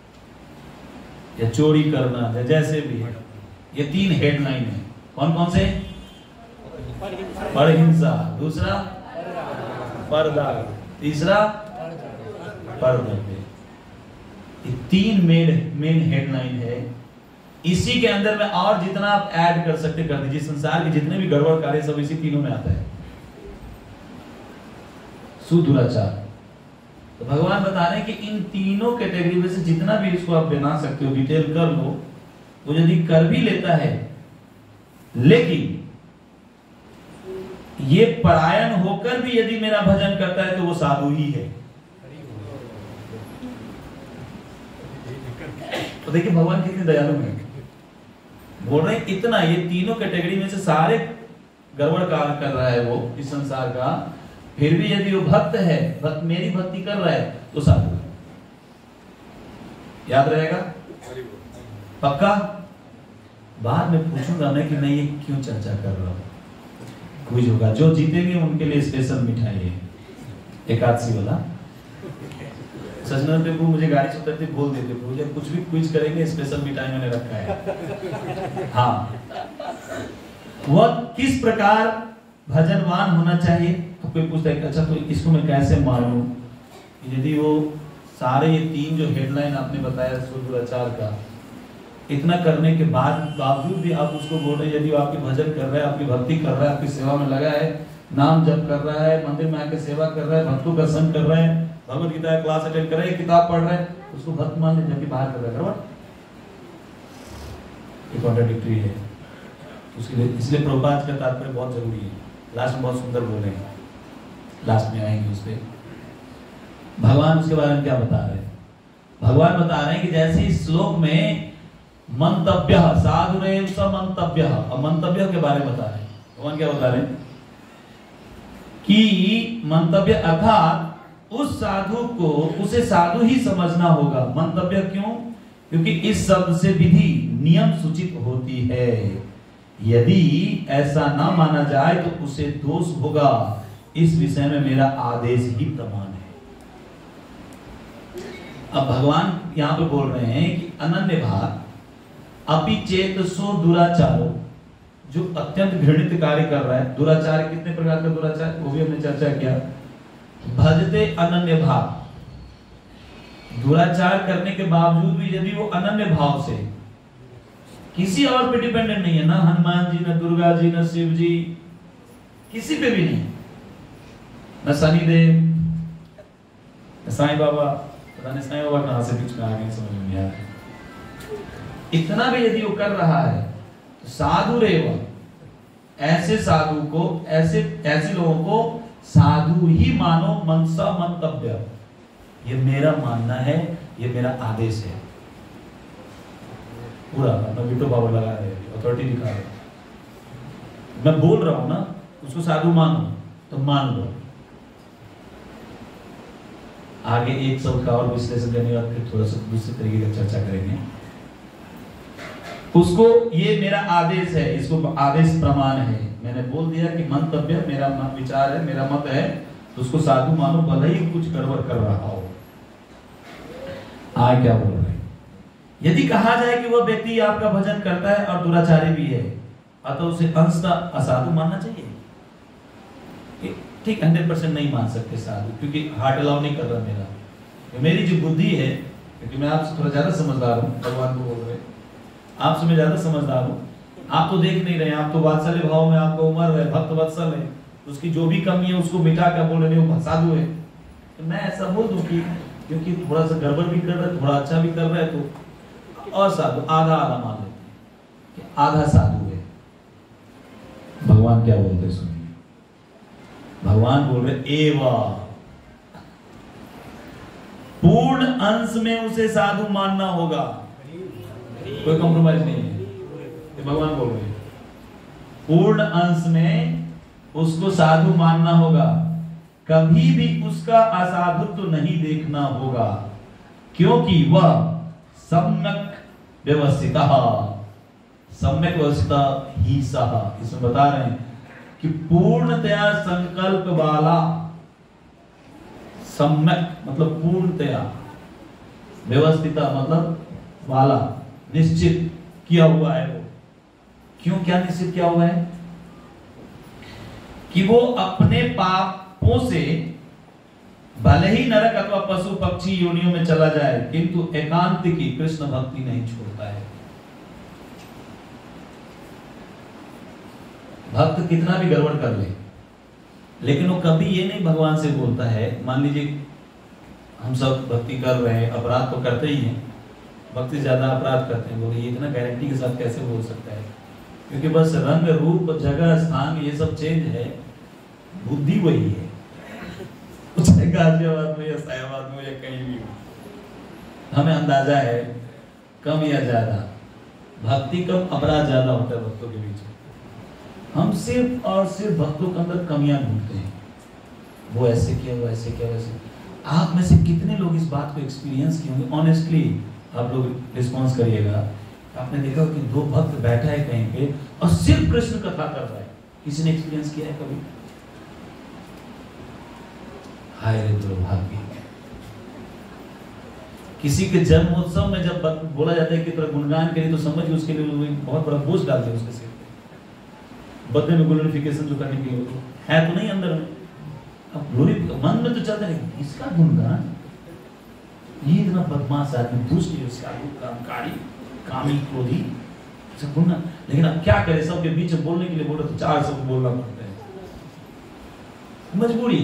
या चोरी करना या जैसे भी है। ये तीन हेडलाइन है। कौन कौन से? परहिंसा, दूसरा परदार, तीसरा परद्रव्य। ये तीन मेन मेन हेडलाइन है। इसी के अंदर में और जितना आप ऐड कर सकते कर दीजिए। संसार के जितने भी गड़बड़ कार्य सब इसी तीनों में आता है। सुदुराचार। तो भगवान बता रहे हैं कि इन तीनों कैटेगरी में से जितना भी इसको आप बना सकते हो, डिटेल कर लो। वो यदि कर भी लेता है, लेकिन ये परायण होकर भी यदि मेरा भजन करता है तो वो साधु ही है। तो देखिए भगवान कितने दयालु हैं। बोल रहे हैं इतना, ये तीनों कैटेगरी में से सारे गड़बड़ कार्य कर रहा है वो इस संसार का, फिर भी यदि वो भक्त है, भक्त मेरी भक्ति कर रहा है तो साधु है। याद रहेगा? पक्का? बाद में पूछूंगा मैं कि मैं ये क्यों चर्चा कर रहा हूं। क्विज होगा, जो जीतेंगे उनके लिए स्पेशल मिठाई है, एकादशी वाला। सजना पे मुझे गाड़ी से उतरते बोल देते, मुझे कुछ भी क्विज करेंगे स्पेशल मिठाई मैंने रखा है। हाँ, वह किस प्रकार भजनवान होना चाहिए? तो कोई पूछता है अच्छा तो इसको मैं कैसे मानूं? यदि वो सारे ये तीन जो हेडलाइन आपने बताया दुराचार का, इतना करने के बाद बावजूद भी आप उसको बोल रहे हैं, यदि आपकी भजन कर रहा है, आपकी भक्ति कर रहा है, आपकी सेवा में लगा है, नाम जप कर रहा है, मंदिर में आके सेवा कर रहा है, भक्तों का संग कर रहा है, भगवत गीता क्लास अटेंड कर रहा है, किताब पढ़ रहा है, उसको भक्त मान ले, जबकि बाहर कर रहा है, ये कॉन्ट्राडिक्टरी है। उसके लिए इसलिए प्रभुपाद का तात्पर्य बहुत जरूरी है। लास्ट में बहुत सुंदर बोले हैं, लास्ट में आएंगे उस पे। भगवान उसके बारे में क्या बता रहे हैं? भगवान बता रहे हैं कि जैसे इस श्लोक में मंतव्य साधुरेव स मंतव्य, अब मंतव्य के बारे में बता रहे हैं। भगवान क्या बता रहे हैं कि मंतव्य अर्थात उस साधु को, उसे साधु ही समझना होगा। मंतव्य क्यों? क्योंकि इस शब्द से विधि नियम सूचित होती है। यदि ऐसा ना माना जाए तो उसे दोष होगा। इस विषय में मेरा आदेश ही प्रमाण है। अब भगवान यहां पे बोल रहे हैं कि अनन्य भाव अपि चेत सो दुराचारो, जो अत्यंत घृणित कार्य कर रहा है। दुराचार कितने प्रकार का दुराचार, वो भी हमने चर्चा किया। भजते अनन्य भाव, दुराचार करने के बावजूद भी यदि वो अनन्य भाव से, किसी और पे डिपेंडेंट नहीं है, ना हनुमान जी, न दुर्गा जी, न शिव जी, किसी पे भी नहीं, न शनिदेव, न साईं बाबा। पता नहीं साईं बाबा कहां से बीच में आ गए, समझ में नहीं आ रहा। इतना भी यदि वो कर रहा है तो साधु रेव, ऐसे साधु को, ऐसे ऐसे लोगों को साधु ही मानो। मनसा मंतव्य, ये मेरा मानना है, ये मेरा आदेश है। पूरा अपना वीटो पावर लगा रहे हैं, अथॉरिटी दिखा रहे हैं। मैं बोल रहा हूं ना, उसको साधु मानो तो मान लो। आगे एक शब्द का और विश्लेषण करने के बाद फिर थोड़ा सा दूसरे तरीके का चर्चा करेंगे। उसको ये मेरा आदेश है, इसको आदेश प्रमाण है। मैंने बोल दिया कि मंतव्य मेरा विचार है, मेरा मत है, तो उसको साधु मानो, भले ही कुछ गड़बड़ कर रहा हो। आगे क्या बोल रहे हैं? यदि कहा जाए कि वह व्यक्ति आपका भजन करता है और दुराचारी भी है, अतः उसे अंशतः असाधु मानना चाहिए। ठीक, हंड्रेड परसेंट नहीं मान सकते साधु, क्योंकि हार्ट अलाउ नहीं कर रहा मेरा। तो मेरी जो बुद्धि है, क्योंकि मैं आपसे थोड़ा ज्यादा समझदार हूँ, भगवान को बोल रहे हैं, आपसे मैं ज्यादा समझदार हूँ। आप तो देख नहीं रहे, आप तो वात्सल्य भाव में, आपको उम्र है, भक्त वत्सल है, उसकी जो भी कमी है उसको मिटा कर बोल रहे वो साधु है। तो मैं ऐसा बोल दूं कि क्योंकि थोड़ा सा गड़बड़ भी कर रहा है, थोड़ा अच्छा भी कर रहा है, तो और साधु आधा आधा मान लेते हैं कि आधा साधु है। भगवान क्या बोलते हैं सुनिए। भगवान बोल रहे एवं पूर्ण अंश में उसे साधु मानना होगा, कोई कॉम्प्रोमाइज नहीं है। ये भगवान बोल रहे हैं पूर्ण अंश में उसको साधु मानना होगा, कभी भी उसका असाधुत्व तो नहीं देखना होगा, क्योंकि वह सम्यक व्यवस्थित सम्यक व्यवस्थित ही सह। इसमें बता रहे हैं कि पूर्णतया संकल्प वाला, सम्यक मतलब पूर्णतया, व्यवस्थित मतलब वाला, निश्चित किया हुआ है वो। क्यों क्या निश्चित किया हुआ है? कि वो अपने पापों से भले ही नरक अथवा पशु पक्षी योनियों में चला जाए, किंतु एकांत की कृष्ण भक्ति नहीं छोड़ता है। भक्त कितना भी गड़बड़ कर ले, लेकिन वो कभी ये नहीं भगवान से बोलता है। मान लीजिए हम सब भक्ति कर रहे हैं, अपराध तो करते ही हैं, भक्ति ज्यादा अपराध करते हैं, बोले ये इतना गारंटी के साथ कैसे बोल सकता है? क्योंकि बस रंग रूप जगह स्थान ये सब चेंज है, बुद्धि वही है, चाहे गाजियाबाद में या सायाबाद में या कहीं भी हो। हमें अंदाजा है कम या ज्यादा, भक्ति कम अपराध ज्यादा होता है भक्तों के बीच में। हम सिर्फ और सिर्फ भक्तों के अंदर कमियां ढूंढते हैं, वो ऐसे किया, वो ऐसे किया, वैसे। आप में से कितने लोग इस बात को एक्सपीरियंस किए होंगे? ऑनेस्टली आप लोग रिस्पॉन्स करिएगा। आपने देखा कि दो भक्त बैठा है कहीं पे और सिर्फ कृष्ण कथा कर रहा है, किसी ने एक्सपीरियंस किया है कभी? हाय रे दुर्भाग्य। किसी के जन्मोत्सव में जब बोला जाता है कि तेरा गुणगान करिए, तो समझिए उसके लिए बहुत बड़ा बोझ डालते हैं उसके सिर पे। बर्थडे में ग्लोरिफिकेशन जो करने के लिए है तो नहीं अंदर में, अब ग्लोरी मन में तो चलता है इसका गुणगान, ये इतना बदमाश आदमी, दुष्ट, कामकारी, कामी, क्रोधी, सब बोलना। लेकिन अब क्या करे, सबके बीच में बोलने के लिए बोले तो चार शब्द बोलना पड़ता है, मजबूरी।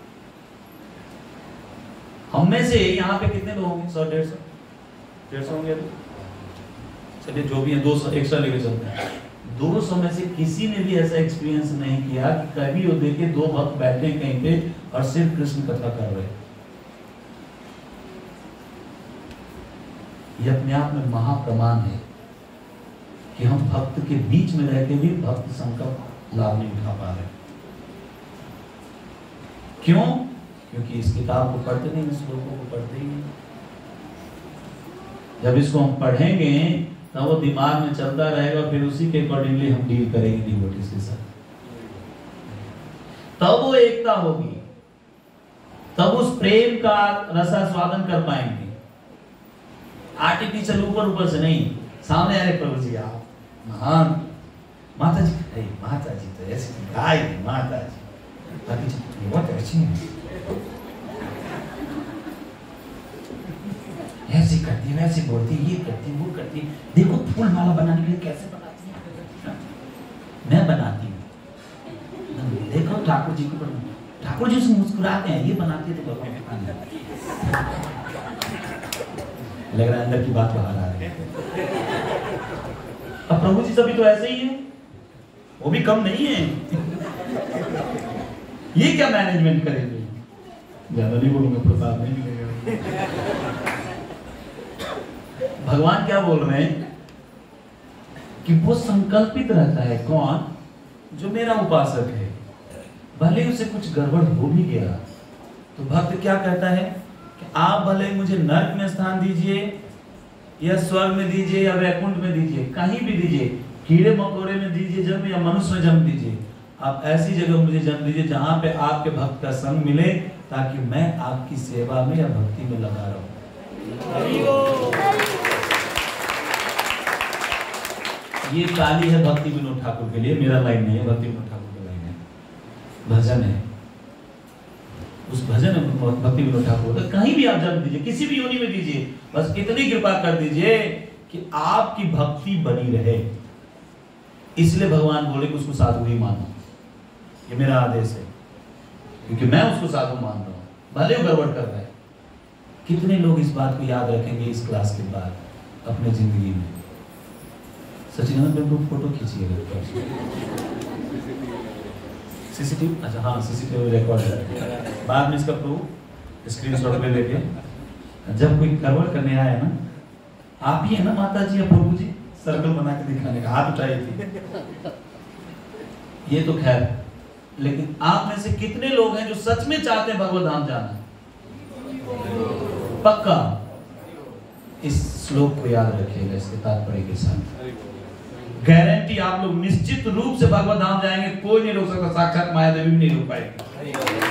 हम में से यहाँ पे कितने लोग होंगे? सौ डेढ़ सौ डेढ़ सौ होंगे। चलिए जो भी है दो सौ एक सौ लेके चलते हैं। दो सौ में से किसी ने भी ऐसा एक्सपीरियंस नहीं किया कि कभी वो देखे दो भक्त बैठे कहीं पे और सिर्फ कृष्ण कथा कर रहे। ये अपने आप में महाप्रमाण है कि हम भक्त के बीच में रहकर भी भक्त संघ का लाभ नहीं उठा पा रहे। क्यों? क्योंकि इस किताब को पढ़ते नहीं, इस श्लोकों को पढ़ते ही नहीं। जब इसको हम पढ़ेंगे तब वो दिमाग में चलता रहेगा, फिर उसी के अकॉर्डिंगली हम डील करेंगे डिवोटीज के साथ। तब वो एकता होगी, तब उस प्रेम का रसास्वादन कर पाएंगे। आर्टिफिशियल ऊपर ऊपर से नहीं, सामने अरे प्रभु जी आप महान, माता जी, अरे माता जी तो ऐसी गाय है, माता जी बाकी जी बहुत अच्छी है, ऐसी करती है, वैसी बोलती है, ये करती है, वो करती है, देखो फूल माला बनाने के लिए कैसे बनाती है, मैं बनाती हूँ, देखो ठाकुर जी को, ठाकुर जी से मुस्कुराते हैं, ये बनाती है तो भगवान लग रहा है अंदर की बात बाहर आ रही है। अब प्रभु जी सभी तो ऐसे ही हैं, वो भी कम नहीं है। ये क्या मैनेजमेंट करेंगे? ज्यादा नहीं बोलूंगा, प्रसाद नहीं मिलेगा। भगवान क्या बोल रहे हैं कि वो संकल्पित रहता है। कौन? जो मेरा उपासक है। भले उसे कुछ गड़बड़ हो भी गया तो भक्त क्या कहता है कि आप भले मुझे नरक में स्थान दीजिए या स्वर्ग में दीजिए या वैकुंठ में दीजिए, कहीं भी दीजिए, कीड़े मकोड़े में दीजिए जन्म या मनुष्य में जन्म दीजिए, आप ऐसी जगह मुझे जन्म दीजिए जहां पे आपके भक्त का संग मिले, ताकि मैं आपकी सेवा में या भक्ति में लगा रहूं। ये ताली है भक्ति विनोद ठाकुर के लिए, मेरा लाइन नहीं है, भक्ति विनोद ठाकुर की लाइन है, भजन है। उस भजन में भक्ति विनोद ठाकुर, कहीं भी आप जन्म दीजिए, किसी भी योनि में दीजिए, बस इतनी कृपा कर दीजिए कि आपकी भक्ति बनी रहे। इसलिए भगवान बोले कि उसको साधु ही मानो, ये मेरा आदेश है, क्योंकि मैं उसको साधु मान रहा हूं, भले वो गड़बड़ कर रहा है। कितने लोग इस बात को याद रखेंगे इस क्लास के बाद अपने जिंदगी में? सचिदानंद प्रभु फोटो खींचिएगा, सीसीटीवी, अच्छा हाँ सीसीटीवी रिकॉर्ड है, बाद में इसका प्रूफ स्क्रीनशॉट पे लेके, जब कोई गड़बड़ करने आया ना, आप ही है ना माता जी या प्रभु जी, सर्कल बना के दिखाने का, हाथ उठाई थी। ये तो खैर, लेकिन आप में से कितने लोग हैं जो सच में चाहते हैं भगवत धाम जाना? पक्का इस श्लोक को याद रखिएगा, इसके तात्पर्य के साथ गारंटी आप लोग निश्चित रूप से भगवत धाम जाएंगे, कोई नहीं रोक सकता, साक्षात माया देवी भी नहीं रोक पाएगी।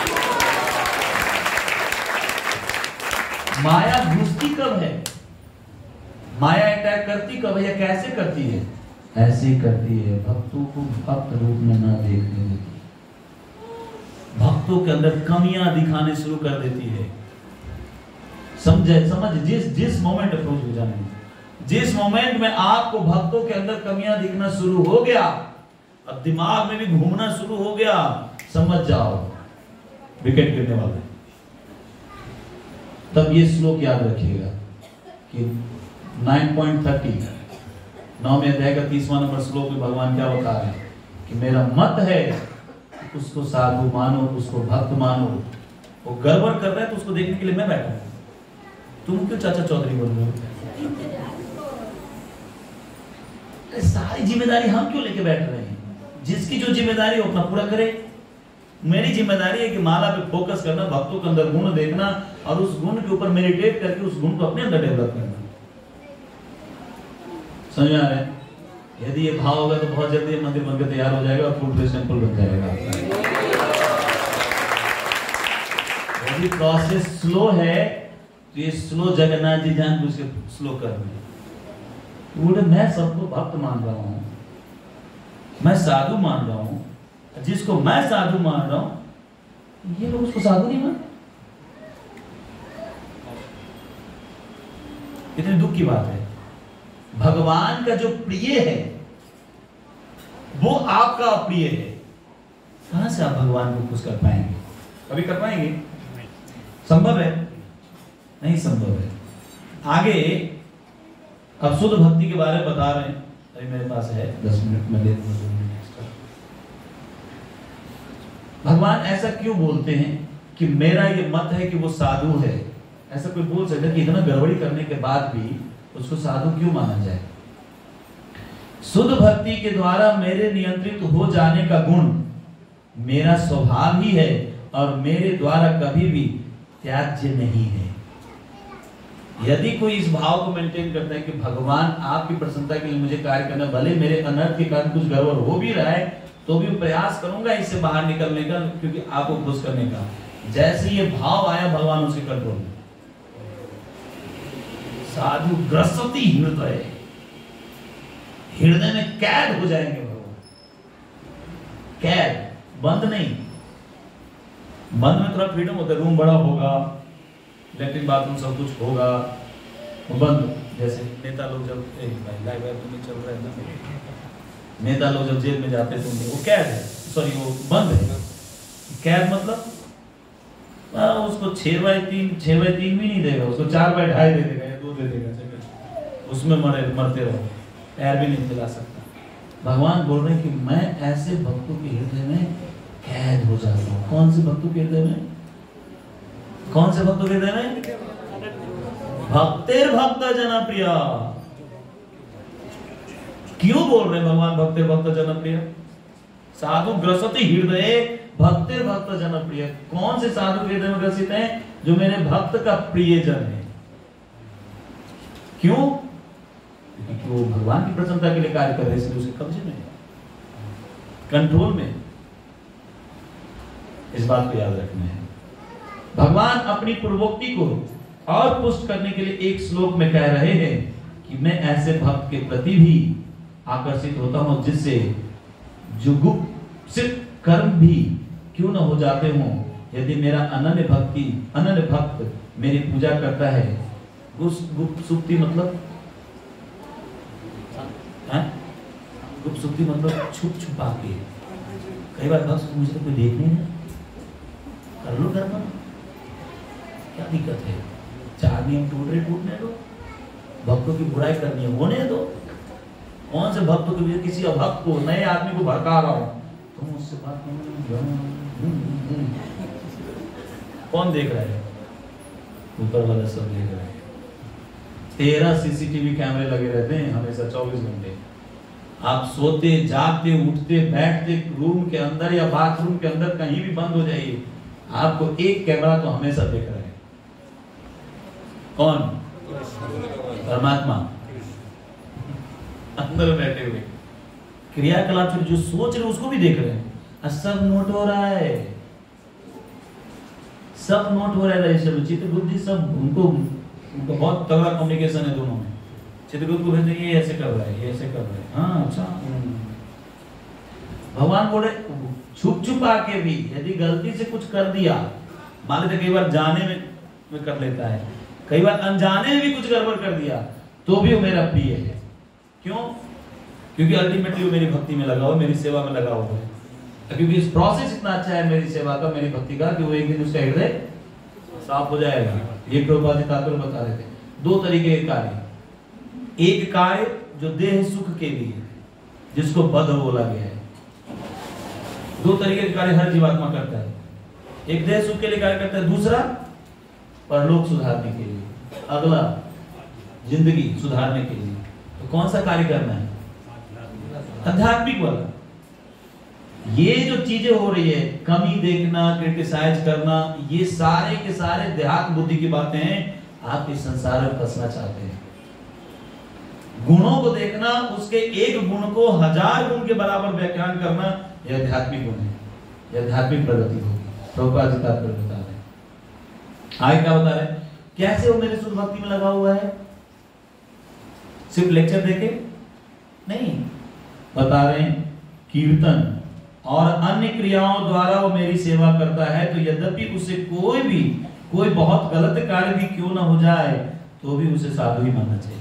माया घुसती कब है? माया अटैक करती कब है या कैसे करती है? ऐसे ही करती है, भक्तों को भक्त रूप में ना देखने देती, भक्तों के अंदर कमियां दिखाने शुरू कर देती है। समझे समझ जिस जिस मोमेंट अप्रोच हो जाने, जिस मोमेंट में आपको भक्तों के अंदर कमियां दिखना शुरू हो गया, अब दिमाग में भी घूमना शुरू हो गया, समझ जाओ विकेट गिरने वाला है। तब ये श्लोक याद रखिएगा कि नौ पॉइंट तीस नौवें अध्याय का तीसवां नंबर श्लोक में भगवान क्या बता रहे हैं कि मेरा मत है उसको साधु मानो, उसको भक्त मानो। वो गड़बड़ कर रहा है तो उसको देखने के लिए मैं बैठा हूं, तुम क्यों चाचा चौधरी बोल रहे हो? सारी जिम्मेदारी हम क्यों लेके बैठ रहे हैं? जिसकी जो जिम्मेदारी हो अपना पूरा करे। मेरी जिम्मेदारी है कि माला पे फोकस करना, भक्तों के अंदर गुण देखना और उस गुण के ऊपर मेडिटेट करके उस गुण को अपने अंदर डेवलप करना। समझ आ रहा है? यदि ये भाव होगा तो बहुत जल्दी मंदिर बनकर तैयार हो जाएगा और फुल फ्लेज टेंपल बन जाएगा। यदि प्रोसेस स्लो है तो ये स्लो जगन्नाथ जी जान बुझ के स्लो कर रहे हैं। बोले मैं सबको भक्त मान रहा हूं, मैं साधु मान रहा हूं, जिसको मैं साधु मान रहा हूं ये लोग उसको साधु नहीं मान। कितने दुख की बात है। भगवान का जो प्रिय है वो आपका अप्रिय है, कहां से आप भगवान को खुश कर पाएंगे? कभी कर पाएंगे? संभव है? नहीं संभव है। आगे अब शुद्ध भक्ति के बारे में बता रहे हैं। अभी मेरे पास है दस मिनट में ले लूं। भगवान ऐसा क्यों बोलते हैं कि मेरा ये मत है कि वो साधु है? ऐसा कोई बोल सकता है कि इतना गड़बड़ी करने के बाद भी उसको साधु क्यों माना जाए? शुद्ध भक्ति के द्वारा मेरे नियंत्रित हो जाने का गुण मेरा स्वभाव ही है और मेरे द्वारा कभी भी त्याज्य नहीं है। यदि कोई इस भाव को मेंटेन करता है कि भगवान आपकी प्रसन्नता के लिए मुझे कार्य करना, भले मेरे अनर्थ के कारण कुछ गड़बड़ हो भी रहा है तो भी प्रयास करूंगा इससे बाहर निकलने का, क्योंकि आपको खुश करने का। जैसे ये भाव आया भगवान उसके कंट्रोल में। साधु ग्रसती हृदय, हृदय में कैद हो जाएंगे भगवान। कैद, बंद नहीं। बंद में थोड़ा फ्रीडम होता है, रूम बड़ा होगा, लेट्रिन बाथरूम सब कुछ होगा, बंद। जैसे नेता लोग जब लाइव तो नहीं चल रहा है ना, नेता लोग जब जेल में जाते थे वो कैद है, सॉरी वो बंद है। कैद मतलब आ, उसको छह बाई तीन छह बाई तीन भी नहीं देगा, उसको चार बाई ढाई दे देगा या दो दे देगा, उसमें मरे मरते रहो, पैर भी नहीं चला सकता। भगवान बोल रहे हैं कि मैं ऐसे भक्तों के हृदय में कैद हो जाता हूँ। कौन से भक्तों के हृदय में? कौन से भक्तों के हृदय में? भक्तेर भक्त जना प्रिय। क्यों बोल रहे हैं भगवान भक्तेर भक्त जना प्रिय? साधु ग्रसति हृदय भक्तेर भक्त जना प्रिय। कौन से साधु के हृदय में ग्रसित हैं? जो मेरे भक्त का प्रिय जन है। क्यों? क्योंकि वो भगवान की प्रसन्नता के लिए कार्य कर रहे हैं, इसलिए उसके कब्जे में, कंट्रोल में। इस बात को याद रखना है। भगवान अपनी पूर्वोक्ति को और पुष्ट करने के लिए एक श्लोक में कह रहे हैं कि मैं ऐसे भक्त के प्रति भी आकर्षित होता हूं जिससे जुगुप्सित कर्म भी क्यों न हो जाते हों, यदि मेरा अनन्य भक्ति अनन्य भक्त मेरी पूजा करता है। गुप्त सुक्ति मतलब गुप्त सुक्ति मतलब छुप छुपा के। कई बार भक्त मुझे तो कोई देख नहीं है, कर लो घर पर, क्या दिक्कत है? चार नियम टूट रहे टूटने दो, भक्तों की बुराई करनी है होने दो। कौन से भक्तों के, किसी अभक्त को, नए आदमी को भड़का रहा हूं, तुम उससे बात नहीं, कौन देख रहा है? ऊपर वाला सब देख रहा है। तेरह सीसीटीवी कैमरे लगे रहते हैं हमेशा चौबीस घंटे। आप सोते जागते उठते बैठते रूम के अंदर या बाथरूम के अंदर कहीं भी बंद हो जाइए, आपको एक कैमरा तो हमेशा देख रहा है। कौन? परमात्मा अंदर बैठे हुए, क्रियाकलाप जो सोच रहे उसको भी देख रहे हैं। सब नोट हो रहा है, सब नोट हो रहा है। चित्र बुद्धि सब, उनको उनको बहुत तगड़ा कम्युनिकेशन है दोनों में। चित्रगुप्त को भेजते ये ऐसे कर रहा है, ये ऐसे कर रहा है। हाँ अच्छा। भगवान बोले छुप छुपा के भी यदि गलती से कुछ कर दिया, मान लेते कई बार जाने में, में कर लेता है, कई बार अनजाने में भी कुछ गड़बड़ कर दिया तो भी वो मेरा प्रिय है। क्यों? क्योंकि अल्टीमेटली वो मेरी भक्ति में लगा हुआ, मेरी सेवा में लगा हुआ है। क्योंकि इस प्रोसेस इतना अच्छा है मेरी सेवा का, मेरी भक्ति का, कि वो एक दिन उसका हृदय साफ हो जाएगा। ये प्रभुपाद जी तात्पर्य बता रहे थे। दो तरीके के कार्य, एक कार्य जो देह सुख के लिए, जिसको बद्ध बोला गया है। दो तरीके के कार्य हर जीवात्मा करता है। एक देह सुख के लिए कार्य करता है, दूसरा परलोक सुधारने के लिए, अगला जिंदगी सुधारने के लिए। तो कौन सा कार्य करना है? आध्यात्मिक वाला। ये जो चीजें हो रही है, कमी देखना, क्रिटिसाइज करना, ये सारे के सारे देहात्म बुद्धि की बातें हैं। आप इस संसार में फंसना चाहते हैं। गुणों को देखना, उसके एक गुण को हजार गुण के बराबर व्याख्यान करना, यह आध्यात्मिक गुण है, यह आध्यात्मिक प्रगति होगी। प्रभुपाद जी तात्पर्य बता रहे हैं। आगे क्या बता रहे हैं? कैसे वो मेरे शुद्ध भक्ति में लगा हुआ है? सिर्फ लेक्चर देके नहीं, बता रहे हैं कीर्तन और अन्य क्रियाओं द्वारा वो मेरी सेवा करता है। तो यद्यपि उसे कोई भी कोई बहुत गलत कार्य भी क्यों ना हो जाए, तो भी उसे साधु ही मानना चाहिए।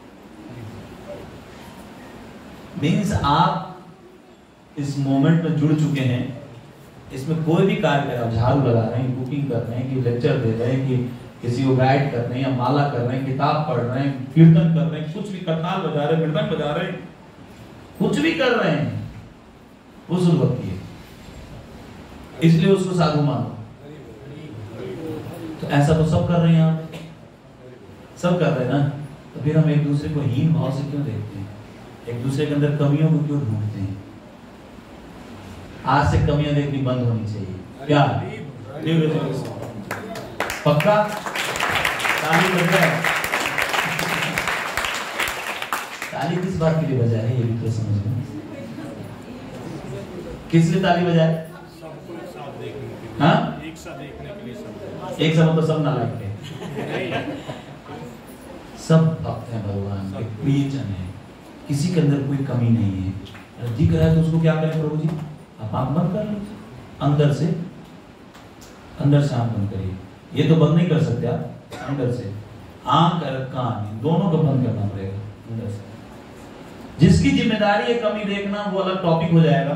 मीन्स आप इस मोमेंट में जुड़ चुके हैं, इसमें कोई भी कार्य कर रहे हैं, झाड़ू लगा रहे हैं, कुकिंग कर रहे हैं, कि लेक्चर दे रहे हैं, कि किसी को गाइड कर रहे हैं, या माला कर रहे हैं, किताब पढ़ रहे हैं, कीर्तन कर रहे हैं, कुछ भी करताल बजा रहे हैं, मृदंग बजा रहे हैं, कुछ भी कर रहे हैं, वो शुद्ध भक्ति है, इसलिए उसको साधु मानो। तो ऐसा तो सब कर रहे हैं, आप सब कर रहे हैं ना, तो फिर हम एक दूसरे को हीन भाव से क्यों देखते हैं, एक दूसरे के अंदर कमियों को क्यों ढूंढते हैं? आज से कमियां देखनी बंद होनी चाहिए। क्या पक्का? ताली बज जाए। ताली किस बात के लिए बजा है, ये भी तो समझ लो। किस लिए ताली बजाए? हाँ, एक साथ देखने के लिए सब। एक साथ तो सब नालायक है, सब भक्त हैं भगवान के, प्रियजन है, किसी के अंदर कोई कमी नहीं है। दिख रहा है तो उसको क्या करें प्रभु जी? आप आंख बंद कर लीजिए, अंदर से, अंदर से आंख बंद करिए। ये तो बंद नहीं कर सकते आप, अंदर से आंख और कान दोनों को बंद करना पड़ेगा अंदर से। जिसकी जिम्मेदारी है कमी देखना, वो अलग टॉपिक हो जाएगा।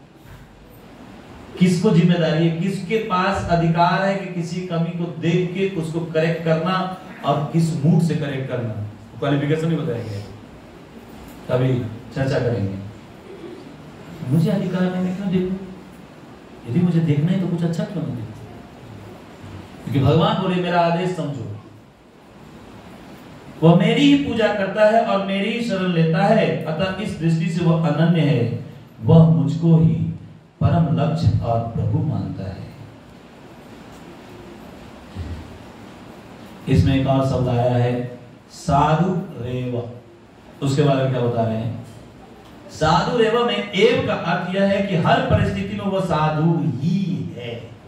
किसको जिम्मेदारी है, किसके पास अधिकार है कि किसी कमी को देख के उसको करेक्ट करना, और किस मूड से करेक्ट करना, क्वालिफिकेशन भी बताएंगे, कभी चर्चा करेंगे। मुझे अधिकार नहीं, मैं क्यों देखूं? यदि मुझे देखना है तो कुछ अच्छा क्यों नहीं देखूं? क्योंकि भगवान बोले मेरा आदेश समझो, वह मेरी ही पूजा करता है और मेरी ही शरण लेता है, अतः इस दृष्टि से वह अनन्य है, वह मुझको ही परम लक्ष्य और प्रभु मानता है। इसमें एक और शब्द आया है साधु रेव, उसके बारे में क्या बता रहे हैं? साधु रेव में एव का अर्थ यह है कि हर परिस्थिति में वह साधु ही है।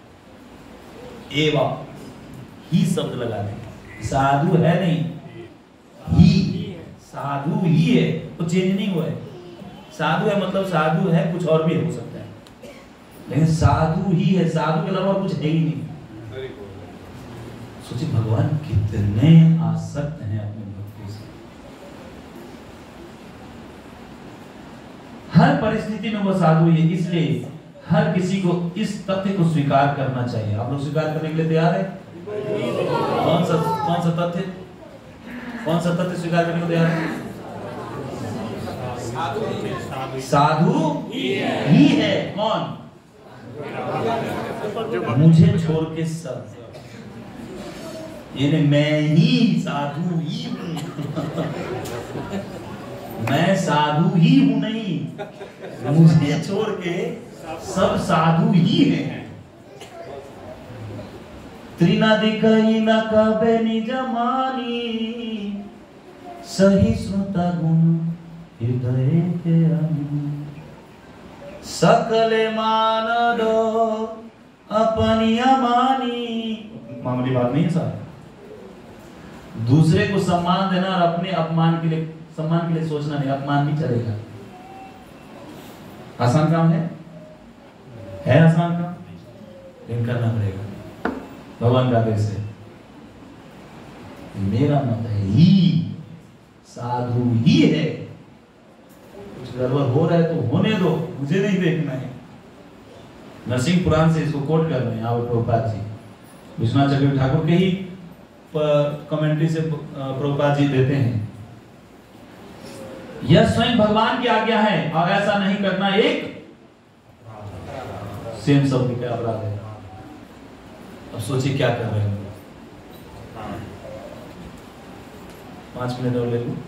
एव ही शब्द लगा दें, साधु है नहीं, ही साधु ही है, वो चेंज नहीं हुआ है। साधु है मतलब साधु है, कुछ और भी हो सकता है, लेकिन साधु ही है, साधु के अलावा कुछ है ही नहीं। सोचिए भगवान कितने आसक्त हैं अपने भक्तों से। हर परिस्थिति में वो साधु है, इसलिए हर किसी को इस तथ्य को स्वीकार करना चाहिए। आप लोग स्वीकार करने के लिए तैयार है? कौन सा कौन सा तथ्य कौन सा तथ्य स्वीकार करने को तैयार है? साधु ही है। कौन? मुझे छोड़ के सब, यानी मैं ही साधु ही हूं। मैं साधु ही हूं नहीं, मुझे छोड़ के सब साधु ही हैं। त्रिनादिकई न कबे निज मानी, सही श्रुता गुण हृदय के अनु, सकले मान दो अपनी अमानी। मामूली बात नहीं है साहब, दूसरे को सम्मान देना और अपने अपमान के लिए सम्मान के लिए सोचना नहीं, अपमान भी चलेगा। आसान काम है है आसान काम, लेकिन करना पड़ेगा। भगवान का आदेश है, मेरा मत है ही साधु ही है। कुछ गड़बड़ हो रहा है तो होने दो, मुझे नहीं देखना है। नरसिंह पुराण से इसको कोट कर रहे हैं आप प्रभुपाद जी, विश्वनाथ चक्रवर्ती ठाकुर के ही कमेंट्री से प्रभुपाद जी देते हैं, यह स्वयं भगवान की आज्ञा है और ऐसा नहीं करना एक सेम शब्द का अपराध है। अब सोचिए क्या कर रहे हैं। पांच मिनट और ले लूं।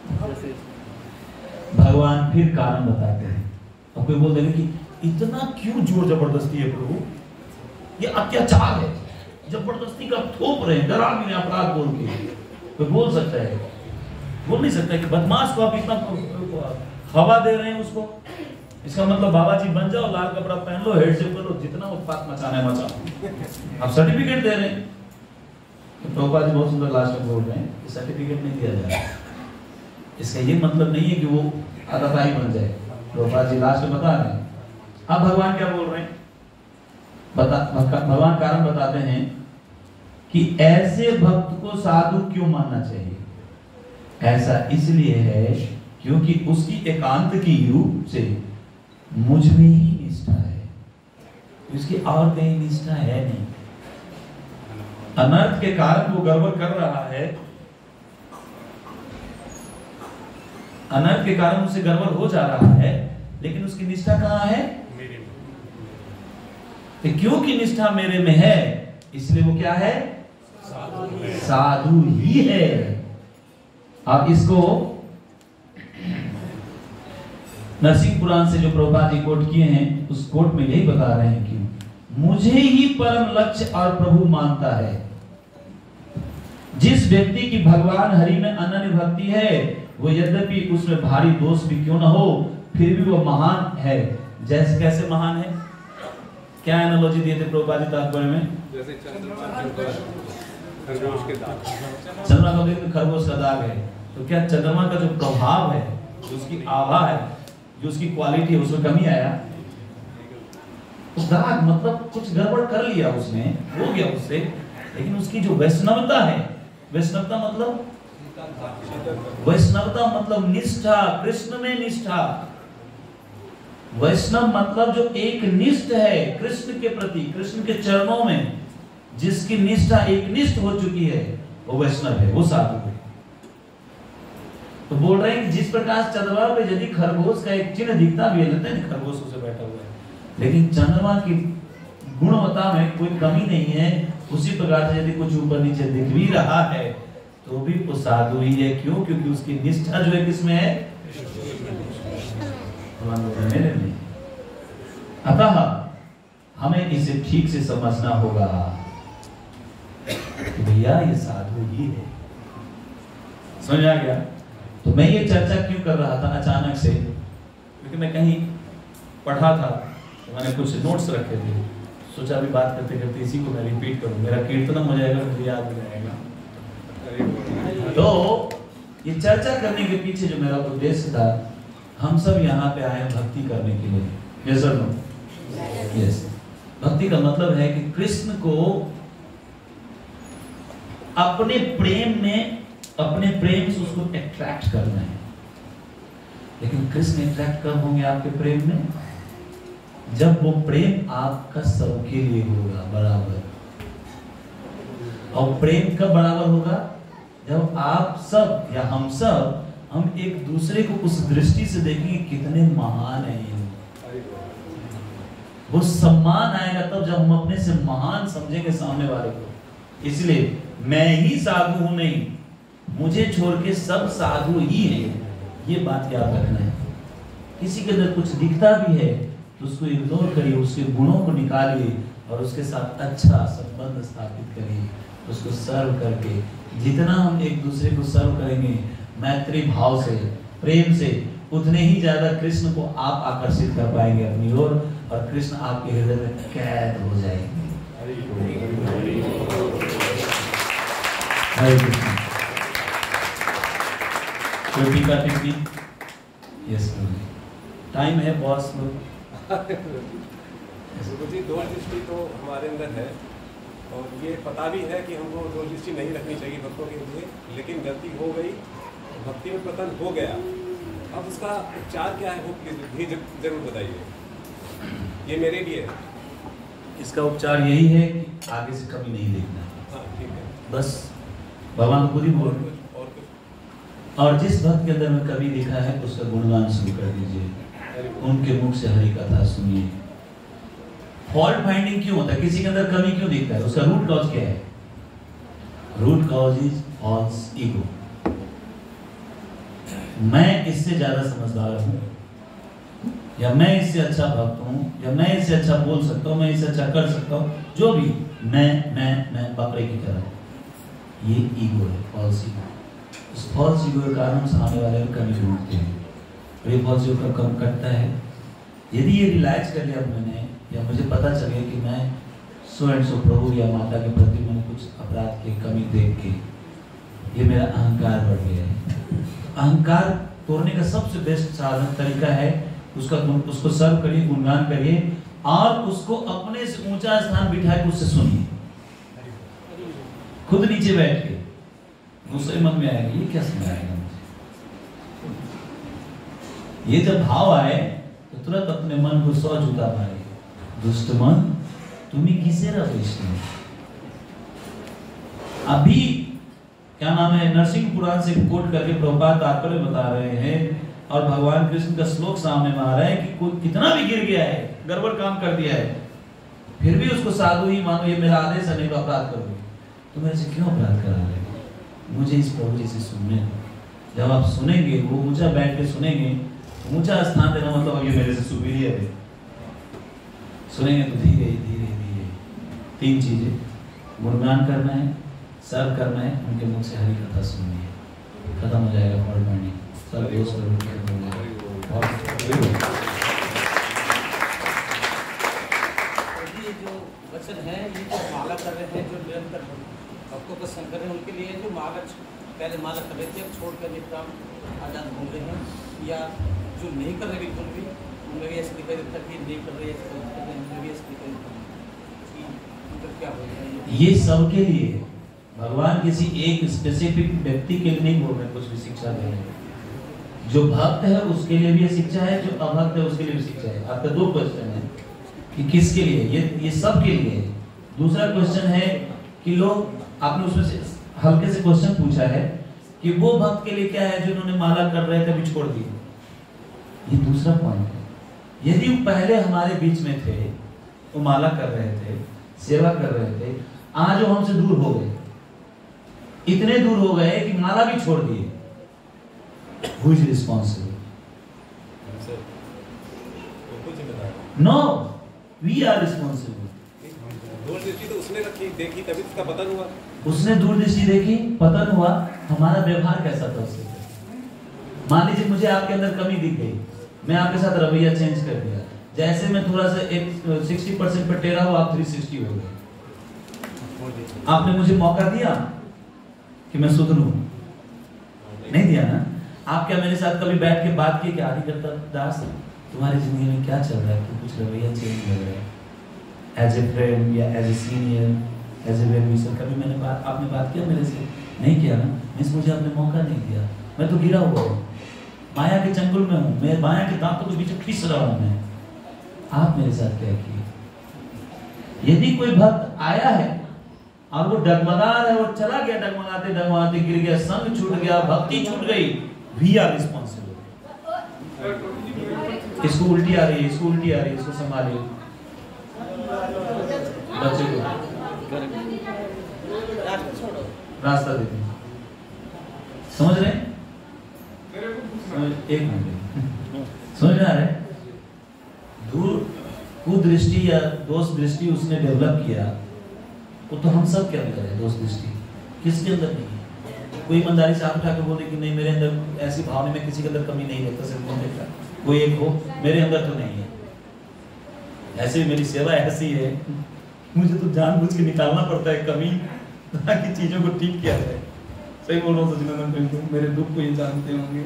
भगवान फिर कारण बताते हैं। अब कोई बोल देगा कि इतना क्यों जोर जबरदस्ती है प्रभु, ये अत्याचार है, जबरदस्ती का थोप रहे हैं, डरा भी नहीं अपराध बोल के। कोई बोल सकता है? बोल नहीं सकता कि बदमाश को आप इतना हवा दे रहे हैं उसको। इसका मतलब बाबा जी बन जाओ, लाल कपड़ा पहन लो, हेड से करो, जितना उत्पात मचाना है मचाओ। आप सर्टिफिकेट दे रहे हैं। तो प्रभुपाद जी बहुत सुंदर लास्ट में बोल रहे हैं कि सर्टिफिकेट नहीं दिया जाए। इसका ये मतलब नहीं है कि वो आदाताई बन जाए। प्रभुपाद जी लास्ट में बता रहे हैं। अब भगवान क्या बोल रहे हैं? बता भगवान कारण बताते हैं कि ऐसे भक्त को साधु क्यों मानना चाहिए? ऐसा इसलिए है क्योंकि उसकी एकांत की रूप से मुझ में ही निष्ठा है, उसकी और कहीं निष्ठा है नहीं। अनर्थ के कारण वो गड़बड़ कर रहा है, अनर्थ के कारण उसे गड़बड़ हो जा रहा है, लेकिन उसकी निष्ठा कहाँ है? मेरे में। तो क्योंकि निष्ठा मेरे में है, इसलिए वो क्या है? साधु, साधु ही है। आप इसको नरसिंह पुराण से जो प्रभुपाद जी कोट किए हैं, उस कोट में यही बता रहे हैं कि मुझे ही परम लक्ष्य और प्रभु मानता है। जिस व्यक्ति की भगवान हरि में अनन्य भक्ति है, वो यद्यपि उसमें भारी दोष भी क्यों न हो, फिर भी वो महान है। जैसे कैसे महान है? क्या एनालॉजी दिए थे प्रभुपाद जी तात्पर्य में? जैसे खरगोश के दाग, चंद्रमा का देख खरगोश का दाग है, तो क्या चंद्रमा का जो प्रभाव है, जो उसकी आभा है, जो उसकी क्वालिटी है, उसमें कमी आया? उस दाग मतलब कुछ गड़बड़ कर लिया उसने, हो गया उससे, लेकिन उसकी जो वैष्णवता है, वैष्णवता मतलब वैष्णवता मतलब निष्ठा, कृष्ण में निष्ठा। वैष्णव मतलब जो एक निष्ठ है कृष्ण के प्रति, कृष्ण के चरणों में जिसकी निष्ठा एक निष्ठ हो चुकी है, वो वैष्णव है, वो साधु है। तो बोल रहे हैं कि जिस प्रकार चंद्रमा पे यदि खरगोश का एक चिन्ह दिखता भी है, नहीं खरगोश उसे बैठा हुआ है, लेकिन चंद्रमा की गुणवत्ता में कोई कमी नहीं है, उसी प्रकार से यदि कुछ ऊपर नीचे दिख भी रहा है तो भी वो साधु ही है। क्यों? क्योंकि उसकी निष्ठा जो है किसमें है? मेरे में। अतः हमें इसे ठीक से समझना होगा कि भैया ये साधु ही है। समझ आ गया? तो मैं ये चर्चा क्यों कर रहा था अचानक से? क्योंकि मैं कहीं पढ़ा था, तो मैंने कुछ नोट्स रखे थे, सोचा अभी बात करते करते इसी को मैं रिपीट करूं, मेरा कीर्तन हो जाएगा, मुझे याद हो जाएगा। तो ये चर्चा करने के पीछे जो मेरा उद्देश्य था, हम सब यहाँ पे आए भक्ति करने के लिए। यस और नो? यस। भक्ति का मतलब है कि कृष्ण को अपने प्रेम में, अपने प्रेम से उसको अट्रैक्ट करना है। लेकिन कृष्ण अट्रैक्ट कब होंगे आपके प्रेम में? जब वो प्रेम आपका सबके लिए होगा बराबर। और प्रेम कब बराबर होगा? जब आप सब या हम सब हम एक दूसरे को उस दृष्टि से देखेंगे कितने महान है ये, वो सम्मान आएगा तब जब हम अपने से महान समझेंगे सामने वाले को। इसलिए मैं ही साधु हूं नहीं, मुझे छोड़ के सब साधु ही हैं, ये बात याद रखना है। किसी के अंदर कुछ दिखता भी है तो उसको इग्नोर करिए, उसके गुणों को निकालिए और उसके साथ अच्छा संबंध स्थापित करिए, उसको सर्व करके। जितना हम एक दूसरे को सर्व करेंगे मैत्री भाव से, प्रेम से, उतने ही ज्यादा कृष्ण को आप आकर्षित कर पाएंगे अपनी ओर, और कृष्ण आपके हृदय में कैद हो जाएंगे। हरे कृष्ण। कोई टीका टिप्पणी? यस, टाइम है बॉस लोग। जी दो दृष्टि तो हमारे अंदर है, और ये पता भी है कि हमको दो दृष्टि नहीं रखनी चाहिए भक्तों के लिए, लेकिन गलती हो गई, भक्ति में पतन हो गया। अब उसका उपचार क्या है वो प्लीज जरूर बताइए, ये मेरे लिए है। इसका उपचार यही है कि आगे से कभी नहीं देखना। हाँ ठीक है, बस भगवान खुद ही बोल। और कुछ और जिस भक्त के अंदर में कभी देखा है उसका गुणगान शुरू कर दीजिए, उनके मुख से हरि कथा सुनिए। फॉल्ट फाइंडिंग क्यों होता है? किसी के अंदर कमी क्यों दिखता है? उसका रूट कॉज क्या है? Root cause is false ego. मैं इससे ज्यादा समझदार हूं, या मैं इससे अच्छा भक्त हूं, या मैं इससे अच्छा बोल सकता हूं, मैं इससे अच्छा कर सकता हूं, जो भी मैं मैं मैं बकरे की तरह, ये ईगो है, फॉल्स ईगो। उस फॉल्स ईगो के कारण सामने वाले में कमी ढूंढते हैं, और ये फॉल्स ईगो कब कम करता है? यदि ये रियलाइज कर लिया मैंने, या मुझे पता चल गया कि मैं सो एंड सो प्रभु या माता के प्रति मैंने कुछ अपराध की कमी देख के ये मेरा अहंकार बढ़ गया है। अहंकार तोड़ने का सबसे बेस्ट साधन तरीका है उसका उसको सर्व करिए, गुणगान करिए, और उसको अपने से ऊंचा स्थान बिठा के उससे सुनिए। खुद नीचे बैठ के दूसरे मन में आएगा, ये क्या समझाएगा मुझे। ये जब भाव आए तो तुरंत अपने मन को सौ जूता मारे, दुष्ट मन तुम्हें किसे रविष्णु। अभी क्या नाम है, नरसिंह पुराण से कोट करके प्रभुपाद तात्पर्य बता रहे हैं और भगवान कृष्ण का श्लोक सामने में आ रहा है कि कोई कितना भी गिर गया है, गड़बड़ काम कर दिया है, फिर भी उसको साधु ही मानो, ये मेरा आदेश है, नहीं तो अपराध करोगे। तो मेरे से क्यों अपराध करा रहे हो? मुझे इस प्रभु जी से सुनने दो। जब आप सुनेंगे, वो ऊंचा बैठ के सुनेंगे, ऊंचा स्थान देना मतलब ये मेरे से सुपीरियर है। सुनेंगे तो धीरे धीरे धीरे तीन चीजें, गुणगान करना है, सर्व करना है, उनके मुख से हरी कथा सुननी है, खत्म हो जाएगा फॉल्ट मॉर्निंग सब दोस्त खत्म हो जाएगा। ये जो वचन है, ये जो माला कर रहे हैं, जो निरंतर भक्तों का संग कर रहे हैं, उनके लिए जो माला पहले माला कर रहे थे, अब छोड़ कर निष्काम आजाद घूम रहे हैं, या जो नहीं कर रहे बिल्कुल भी, उनमें भी ऐसा दिखाई देता कि नहीं कर रहे, ऐसा कर रहे हैं, उनमें भी ऐसा दिखाई देता कि उनका क्या हो जाए। ये सबके लिए, भगवान किसी एक स्पेसिफिक व्यक्ति के लिए नहीं बोल रहे कुछ भी शिक्षा दे रहे हैं। जो भक्त है उसके लिए भी शिक्षा है, जो अभक्त है उसके लिए भी शिक्षा है। आपका दो क्वेश्चन है कि किसके लिए, ये ये सब के लिए है। दूसरा क्वेश्चन है कि लोग, आपने उसमें से हल्के से क्वेश्चन पूछा है कि वो भक्त के लिए क्या है जो उन्होंने माला कर रहे थे अभी छोड़ दिए। ये दूसरा पॉइंट है। यदि वो पहले हमारे बीच में थे, वो माला कर रहे थे, सेवा कर रहे थे, आज वो हमसे दूर हो गए, इतने दूर हो गए कि माला भी छोड़ दिए, Who is responsible? No, we are responsible. दूरदृष्टि तो उसने रखी, देखी, तभी उसका पतन हुआ। उसने दूरदृष्टि देखी, पतन हुआ। हमारा व्यवहार कैसा था उससे? मान लीजिए मुझे आपके अंदर कमी दिख गई, मैं आपके साथ रवैया चेंज कर दिया, जैसे मैं थोड़ा सा एक सिक्सटी परसेंट पर टेढ़ा हुआ, आप थ्री सिक्सटी हो गए। आपने मुझे मौका दिया कि मैं सुधरूं? नहीं दिया ना। आप क्या मेरे साथ कभी बैठ के बात की कि आदि करता दास तुम्हारी जिंदगी में क्या चल रहा है, कि कुछ रवैया चेंज हो रहा है, एज ए फ्रेंड या as a senior, as a well wisher, कभी मैंने बात, आपने बात किया मेरे से? नहीं किया ना। मिस मुझे आपने मौका नहीं दिया, मैं तो गिरा हुआ हूँ, माया के चंगुल में हूँ, मैं माया के दांतों के बीच खींच रहा हूँ मैं। आप मेरे साथ क्या किए? यदि कोई भक्त आया है और वो डगमगा रहा है, वो चला गया डगमगाते डगमगाते, गिर गया, संग छूट गया, भक्ति छूट गई, we are responsible। इसको उल्टी आ रही है, इसको उल्टी आ रही है, इसको संभालिए बच्चे को, रास्ता दे दो। समझ रहे? एक मिनट, समझ में आ रहा है? दूर कुदृष्टि या दोष दृष्टि उसने डेवलप किया, वो तो हम सब के अंदर है। दोष दृष्टि किसके अंदर नहीं है? कोई ईमानदारी से आप उठा के बोले कि नहीं मेरे अंदर ऐसी भावना में किसी के अंदर कमी नहीं देखता, सिर्फ कौन देखता? कोई एक हो, मेरे अंदर तो नहीं है। ऐसे भी मेरी सेवा ऐसी है, मुझे तो जानबूझ के निकालना पड़ता है कमी, ताकि चीजों को ठीक किया जाए। सही बोल रहा हूँ सचिन, मेरे दुख को ये जानते होंगे।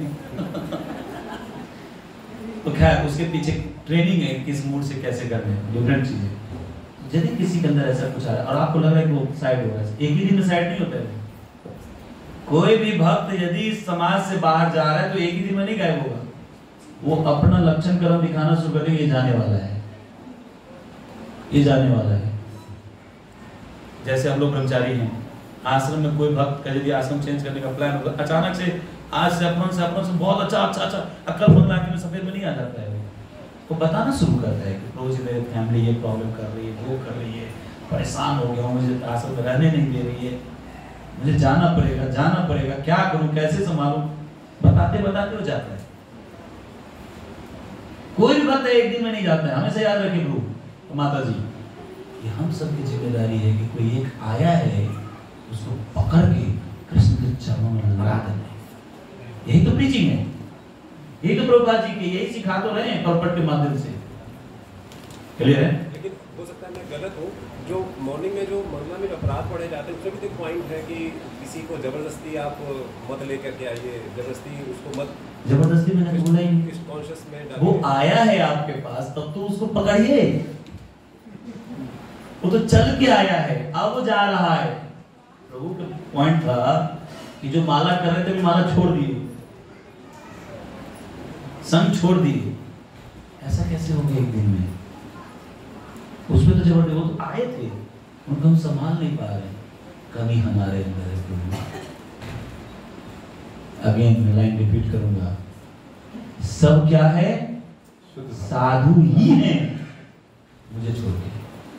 तो खैर उसके पीछे ट्रेनिंग है, किस मूड से कैसे करने हैं, डिफरेंट चीजें। यदि किसी के अंदर ऐसा कुछ आ रहा है और आपको लग रहा है कि वो साइड हो रहा है, एक ही दिन में साइड नहीं होता है। कोई भी भक्त यदि समाज से बाहर जा रहा है तो एक ही दिन में नहीं गायब होगा, वो अपना लक्षण कर्म दिखाना शुरू कर देगा, ये जाने वाला है, ये जाने वाला है। जैसे हम लोग ब्रह्मचारी हैं, आश्रम में कोई भक्त का यदि आश्रम चेंज करने का प्लान होगा, अचानक से आज से अपन से अपन से बहुत अच्छा अच्छा अच्छा अक्ल बंगला के में सफेद में नहीं आ जाता है, वो बताना शुरू करता है कि रोज मेरे फैमिली ये प्रॉब्लम कर रही है, वो कर रही है, परेशान हो गया हूँ, मुझे आश्रम में रहने नहीं दे रही है, मुझे जाना पड़ेगा जाना पड़ेगा, क्या करूं, कैसे संभालूं, बताते बताते हो जाता है। कोई भी बात एक दिन में नहीं जाता है, हमेशा याद रखिए प्रभु तो माता जी, ये हम सबकी जिम्मेदारी है कि कोई एक आया है उसको पकड़ के कृष्ण के चरणों में लगा देना। यही तो प्रीचिंग है, यही तो प्रभुपाद जी के यही सिखा तो रहे हैं कॉर्पोरेट के माध्यम से। क्लियर है? लेकिन हो सकता है मैं गलत हूँ, जो मॉर्निंग में जो महिला में अपराध पढ़े जाते हैं उसमें भी तो पॉइंट है कि किसी को जबरदस्ती आप मत लेकर के आइए, जबरदस्ती उसको मत, जबरदस्ती मैंने बोला ही इस कॉन्शियस में वो आया है आपके पास, तब तो उसको पकड़िए, वो तो चल के आया है, अब वो जा रहा है, प्रभु का पॉइंट था कि जो माला कर रहे थे भी माला छोड़ दिए, संग छोड़ दिए। ऐसा कैसे हो गया एक दिन में? उसमें तो जबरदस्त, वो तो आए थे, उनको हम संभाल नहीं पा रहे। कमी हमारे अंदर है प्रभु। अगेन मैं लाइन रिपीट करूंगा, सब क्या है? साधु ही हैं मुझे छोड़ के।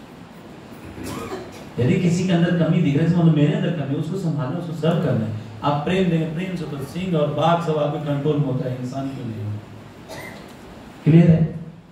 यदि किसी के अंदर कमी दिख रही है, मतलब मेरे अंदर कमी, उसको संभालना, उसको सर्व करना है। आप प्रेम देंगे, प्रेम से तो सिंह और बाघ सब आपके कंट्रोल में होता है, इंसान क्यों नहीं? क्लियर है?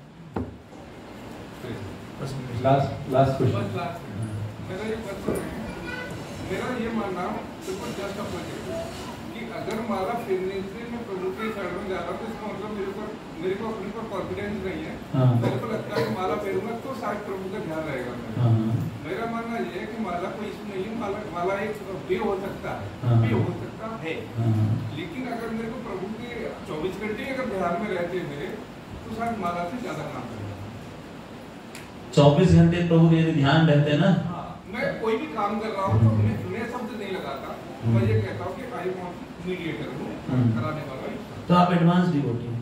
Last last question. मेरा ये क्वेश्चन है, मेरा ये मानना बिल्कुल जस्ट अपोजिट है कि अगर माला फेरने से मैं प्रभु के शरण में जा रहा हूँ तो इसका मतलब मेरे को मेरे को अपने पर कॉन्फिडेंस नहीं है। हाँ। मेरे को लगता है कि माला फेरूंगा तो शायद प्रभु का ध्यान रहेगा मेरा। हाँ। मेरा मानना ये है कि माला कोई इशू नहीं है, माला माला एक वे हो सकता है, हाँ। वे हो सकता है, हाँ। लेकिन अगर मेरे को प्रभु के चौबीस घंटे अगर ध्यान में रहते मेरे तो शायद माला से ज्यादा काम करेगा। चौबीस घंटे प्रभु के ध्यान रहते हैं ना। हाँ, मैं कोई भी काम कर रहा हूँ तो मैं मैं शब्द नहीं लगाता, मैं ये कहता हूँ कि आई वांट मीडिएटर हूँ, कराने वाला। तो आप एडवांस डिवोटी हैं,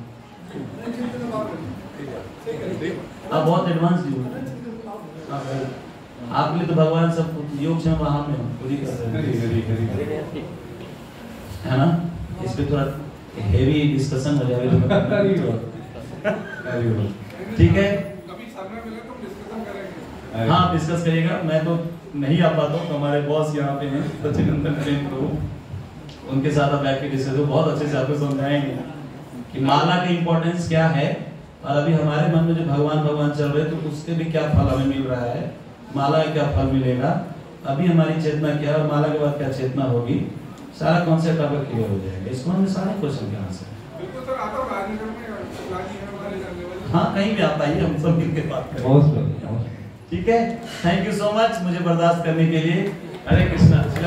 आप बहुत एडवांस डिवोटी हैं। आपके लिए तो भगवान सब योग से वहां में पूरी कर रहे हैं, है ना? इस पे थोड़ा हेवी डिस्कशन हो जाएगा। ठीक है, कभी समय मिले तो डिस्कशन करेंगे। हाँ डिस्कस करिएगा। मैं तो नहीं आ पाता हूँ, तो हमारे बॉस यहाँ पे हैं सचिन नंदन जैन प्रभु, उनके साथ आप बैठ के डिस्कस, बहुत अच्छे से आपको समझाएंगे कि माला की इम्पोर्टेंस क्या है, और अभी हमारे मन में जो भगवान भगवान चल रहे तो उसके भी क्या फल हमें मिल रहा है, माला का क्या फल मिलेगा, अभी हमारी चेतना क्या है और माला के बाद क्या चेतना होगी, सारा कॉन्सेप्ट आपका क्लियर हो जाएगा। इसको हमने सारे क्वेश्चन के आंसर। बिल्कुल सर, आता हूँ राजनगर में, राजी है हमारे जानने वाले। हाँ कहीं भी आप आइए, हम सब मिलकर बात करें। ठीक है, थैंक यू सो मच मुझे बर्दाश्त करने के लिए। हरे कृष्णा।